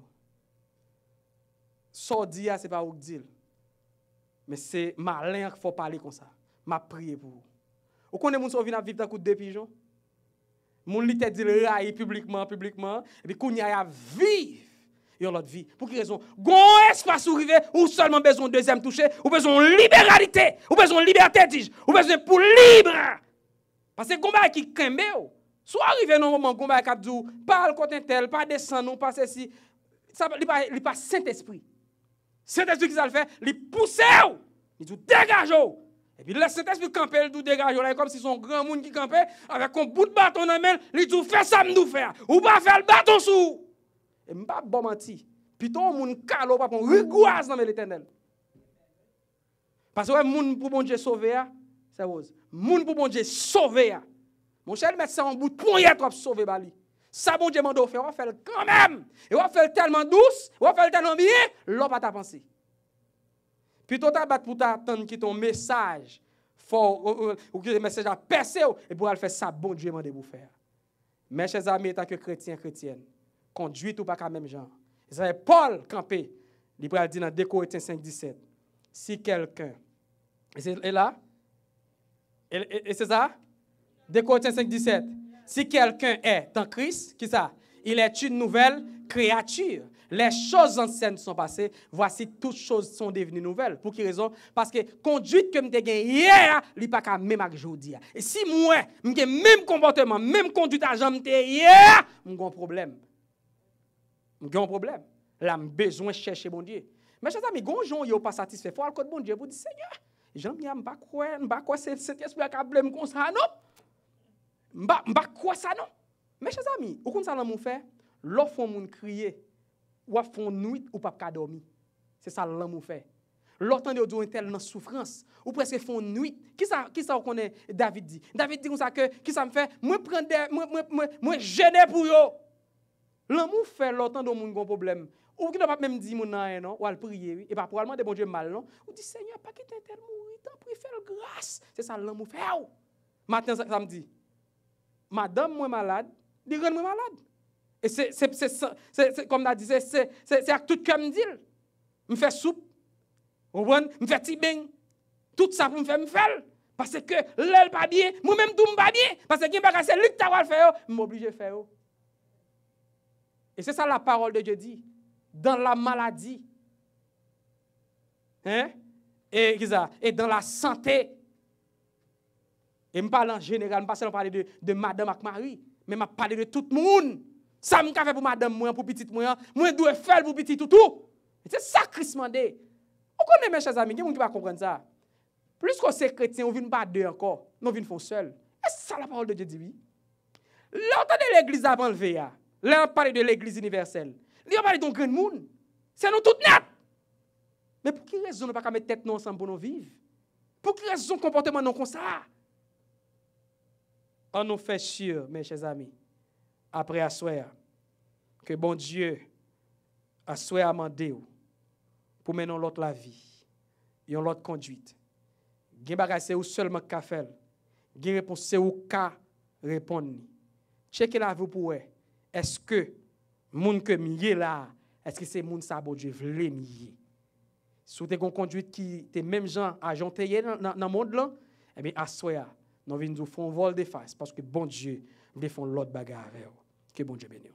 Sordi c'est pas ou dire. Mais c'est malin qu'il faut parler comme ça. M'a prié pour vous. Vous connaissez moun so vinn vivre dans coup de pigeon? Moun li te dit raï publiquement, publiquement, et puis qu'on y a vivre yon l'autre vie. Pour quelle raison? Gon espace ou rive, ou seulement besoin de deuxième toucher, ou besoin de libéralité, ou besoin de liberté, dis ou besoin pour libre. Parce que combat qui kembe ou, soit arrivé dans un moment combat qui dit parle contre tel, pas descend non, pas ceci, ça li pas li pas Saint-Esprit. Saint-Esprit qui ça le fait, li pousse ou, il dit dégage ou. Et puis le Saint-Esprit campe, il dit dégage ou, comme si son grand monde qui campe avec un bout de bâton dans main, il dit fais ça nous faire ou pas faire le bâton sous. Et m'pa bon menti. Plutôt moun kalo pas pour rigoise dans l'Éternel. Parce que moun pour bon Dieu sauver, c'est rose. Moun pour bon Dieu sauver. Mon cher mettre ça en bout de poignet trop sauver bali. Ça bon Dieu mando faire, on va faire quand même. Et on va faire tellement douce, on va faire tellement bien, l'on pas ta penser. Plutôt ta battre pour t'attendre qui ton message fort ou que le message a percé et pour aller faire ça bon Dieu mande pour faire. Mes chers amis, tant que chrétiens chrétiennes, conduite ou pas quand même genre. C'est Paul campé. Il va dire dans deux Corinthiens cinq dix-sept. Si quelqu'un et c'est là et, et c'est ça deux Corinthiens cinq dix-sept. Si quelqu'un est en Christ, qui ça? Il est une nouvelle créature. Les choses anciennes sont passées, voici toutes choses sont devenues nouvelles. Pour quelle raison? Parce que conduite que m'te gen hier, li pas ka même ak jodi. Et si moi, m'ge même comportement, même conduite à j'en m'te hier, m'gon problème. M'gon problème. Là besoin chercher bon Dieu. Mais chers amis, gon jon yo pas satisfait, faut al côté bon Dieu pour dire Seigneur, j'en m'y m'pa quoi, m'pa quoi c'est cet esprit qui a blème comme ça non? M'pa m'pa quoi ça non? Mes chers amis, ou kon ça l'amour fait, l'offre font moun crier. Ou à fond nuit ou pas ka dormi. C'est ça l'amour fait. L'autant de dire tel dans souffrance ou presque font nuit. Qui ça qui ça connaît David dit. David dit comme ça que qui ça me fait moi prendre moi moi moi gêner pour yo. L'amour fait l'autant de moun gon problème. Ou qui ne pas même dire mon nan non ou al prier et pas probablement de bon Dieu mal non. Ou dit Seigneur pas quitter tel mourir tant prie faire grâce. C'est ça l'amour fait. Matin samedi. Madame moi malade, dit rend moi malade. Et c'est, c'est, c'est, c'est, c'est comme on dit, c'est, c'est, c'est, c'est avec tout cœur me dit. Me fait soupe, me fait tibeng, tout ça pour me faire me faire. Parce que l'aile pas bien, moi-même tout me pas bien. Parce que qui pas c'est lui qui t'a faire, m'oblige à faire. Et c'est ça la parole de Dieu dit. Dans la maladie, hein? Et, et dans la santé. Et je parle en général, je ne parle pas parler de, de madame et Marie, mais je parle de tout le monde. Ça me fait pour madame moi pour petite moi, moi dois faire pour petit tout tout. C'est ça Christ mandé. On connaît mes chers amis, qui ne va comprendre ça. Plus qu'on c'est chrétien, on vient pas deux encore, on vient font seul. Est-ce ça la parole de Dieu dit oui? L'entend de l'église avant le V A. Là on parle de l'église universelle. Là on parle d'un grand monde. C'est nous tout net. Mais pour quelle raison on pas mettre tête nous ensemble pour nous vivre? Pour quelle raison comportement non comme ça? On nous fait sûr, mes chers amis. Après assoir que bon Dieu assoir amandé pour mener l'autre la vie et l'autre conduite. Gen bagay c'est ou seulement ka faire. Gen réponse c'est ou ka répondre. Checker la vie pour est-ce que moun que mié là, est-ce que c'est moun ça bon Dieu vle mié? Si vous avez une conduite qui est même gens ajonté dans le monde là, eh bien assoir nous venons nous faire un vol de face parce que bon Dieu veut faire l'autre bagarre avec vous. Que bon Dieu bénisse.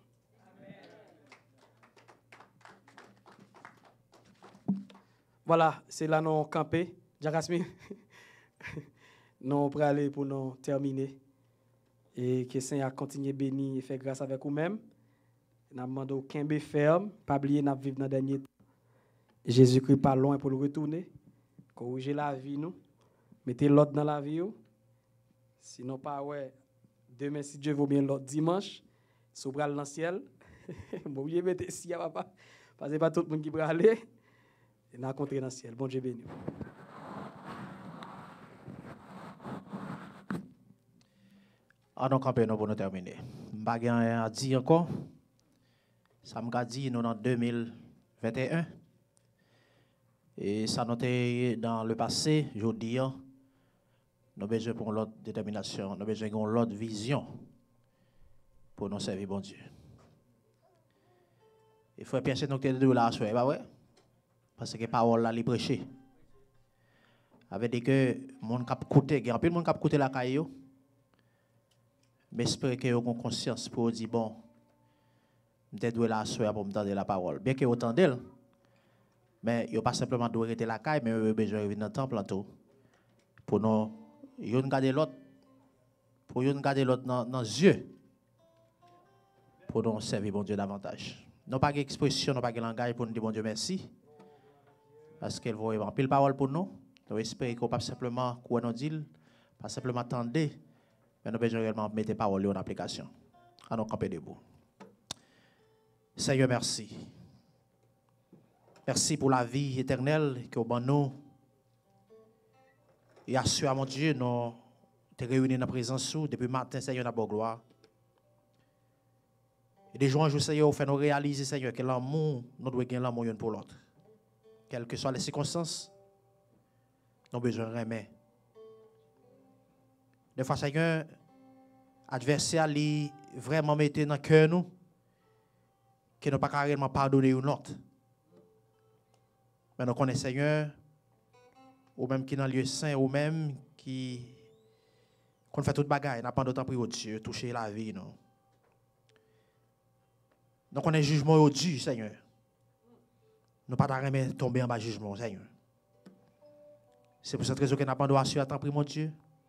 Voilà, c'est là nous camper. Jacasmi, nous pour aller pour nous terminer. Et que le Seigneur continue de bénir et faire grâce avec vous-même. Nous demandons qu'un bé ferme, pas oublier nous vivre dans le dernier temps. Jésus-Christ pas loin pour le retourner. Corriger la vie nous. Mettez l'autre dans la vie. Sinon pas ouais. Demain si Dieu veut bien l'autre dimanche. Si vous allez dans le ciel, vous pouvez mettre ici, papa. Parce que pas tout le monde qui peut aller. Et nous rencontrer dans le ciel. Bon Dieu béni. Ah donc, campé, nous pour nous terminer. Je n'ai rien à dire encore. Ça m'a dit nous en deux mille vingt et un. Et ça noté dans le passé, je dis, nous avons besoin pour l'autre détermination, nous avons besoin de l'autre vision. Pour nous servir, bon Dieu. Il faut penser que nous sommes là, bah ouais. Parce que la parole là, elle prêcher. Avec des que, mon cap côté, il y a un peu de monde qui a côté la caillou. Mais j'espère que vous avez conscience pour dire, bon, je dois la soeur pour me donner la parole. Bien que vous entendez, mais vous pas simplement doit rester la caille, mais vous avez besoin de revenir dans le temple tout. Pour nous, vous garder l'autre, pour nous garder l'autre dans les yeux, pour nous servir bon Dieu davantage. Nous pas d'expression, nous pas de langage pour nous dire bon Dieu merci. Parce qu'elle va avoir pile parole pour nous. Nous espérons qu'on pas simplement quoi nous dire, pas simplement attendre, mais nous besoin réellement mettre les paroles en application. À nous camper debout. Seigneur, merci. Merci pour la vie éternelle que vous nous. Et assure, mon Dieu, nous te réunis dans la présence depuis matin, Seigneur, dans la gloire. Et des jours en jour, Seigneur, vous fait nous réaliser, Seigneur, que l'amour, nous devons gagner l'amour l'un pour l'autre. Quelles que soient les circonstances, nous avons besoin de remettre. Des fois, Seigneur, l'adversaire lui vraiment mettre dans le cœur nous, que nous ne pas carrément pardonner une autre. Mais nous connaissons, Seigneur, ou même qui est dans le lieu saint, ou même qui qu'on fait toute bagaille, n'a pas d'autant pris au Dieu, toucher la vie, non. Nous connaissons le jugement au Dieu, Seigneur. Nous ne pouvons pas tomber en bas jugement, Seigneur. C'est pour cette raison que nous n'avons pas assurer à temps pris, mon Dieu.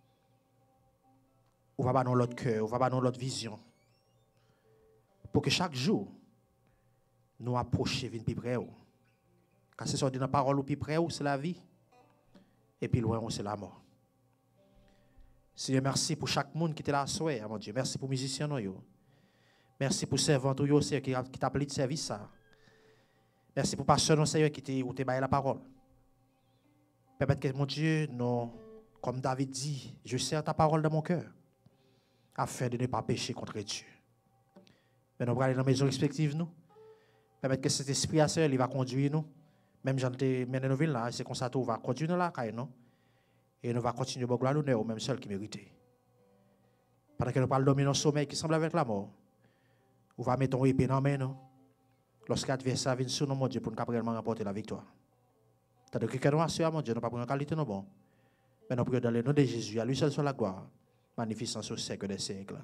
On va pas dans l'autre cœur, on va pas dans l'autre vision. Pour que chaque jour, nous approchions plus près. Car c'est ça, dans la parole, plus près, c'est la vie. Et puis loin, c'est la mort. Seigneur, merci pour chaque monde qui était là à soir, mon Dieu. Merci pour les musiciens. Merci pour les servants qui t'a appelé de service. Merci pour les pasteurs, Seigneur, qui t'a baillé la parole. Permettre que, mon Dieu, nous, comme David dit, je sers ta parole dans mon cœur, afin de ne pas pécher contre Dieu. Mais nous allons aller dans la maison respective, nous. Permettre que cet esprit à Seigneur, il va conduire nous. Même j'en ai mené nos villes là, c'est comme ça tout va continuer là, non? Et nous va continuer à gloire l'honneur au même seul qui mérite. Pendant que nous parlons de nos sommeil qui semble avec la mort, on va mettre ton épée dans la main, non? Lorsque l'adversaire vient sur nous, mon Dieu, pour nous réellement remporter la victoire. Tandis que nous assurons, mon Dieu, nous pas pour une qualité, non bon. Mais nous prions dans le nom de Jésus, à lui seul soit la gloire, magnificence au siècle des siècles.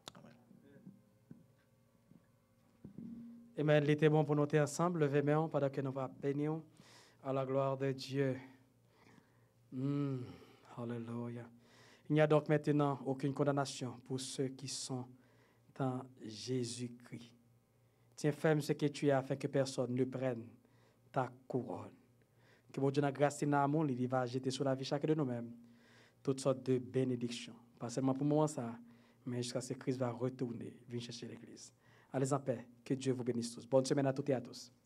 Amen. Il était bon pour nous être ensemble. Levez-nous pendant que nous va bénir à la gloire de Dieu. Mm. Alléluia. Il n'y a donc maintenant aucune condamnation pour ceux qui sont en Jésus-Christ. Tiens ferme ce que tu as afin que personne ne prenne ta couronne. Que mon Dieu, la grâce et l'amour, il va jeter sur la vie chacun de nous-mêmes toutes sortes de bénédictions. Pas seulement pour moi ça, mais jusqu'à ce que Christ va retourner, venir chercher l'Église. Allez en paix. Que Dieu vous bénisse tous. Bonne semaine à toutes et à tous.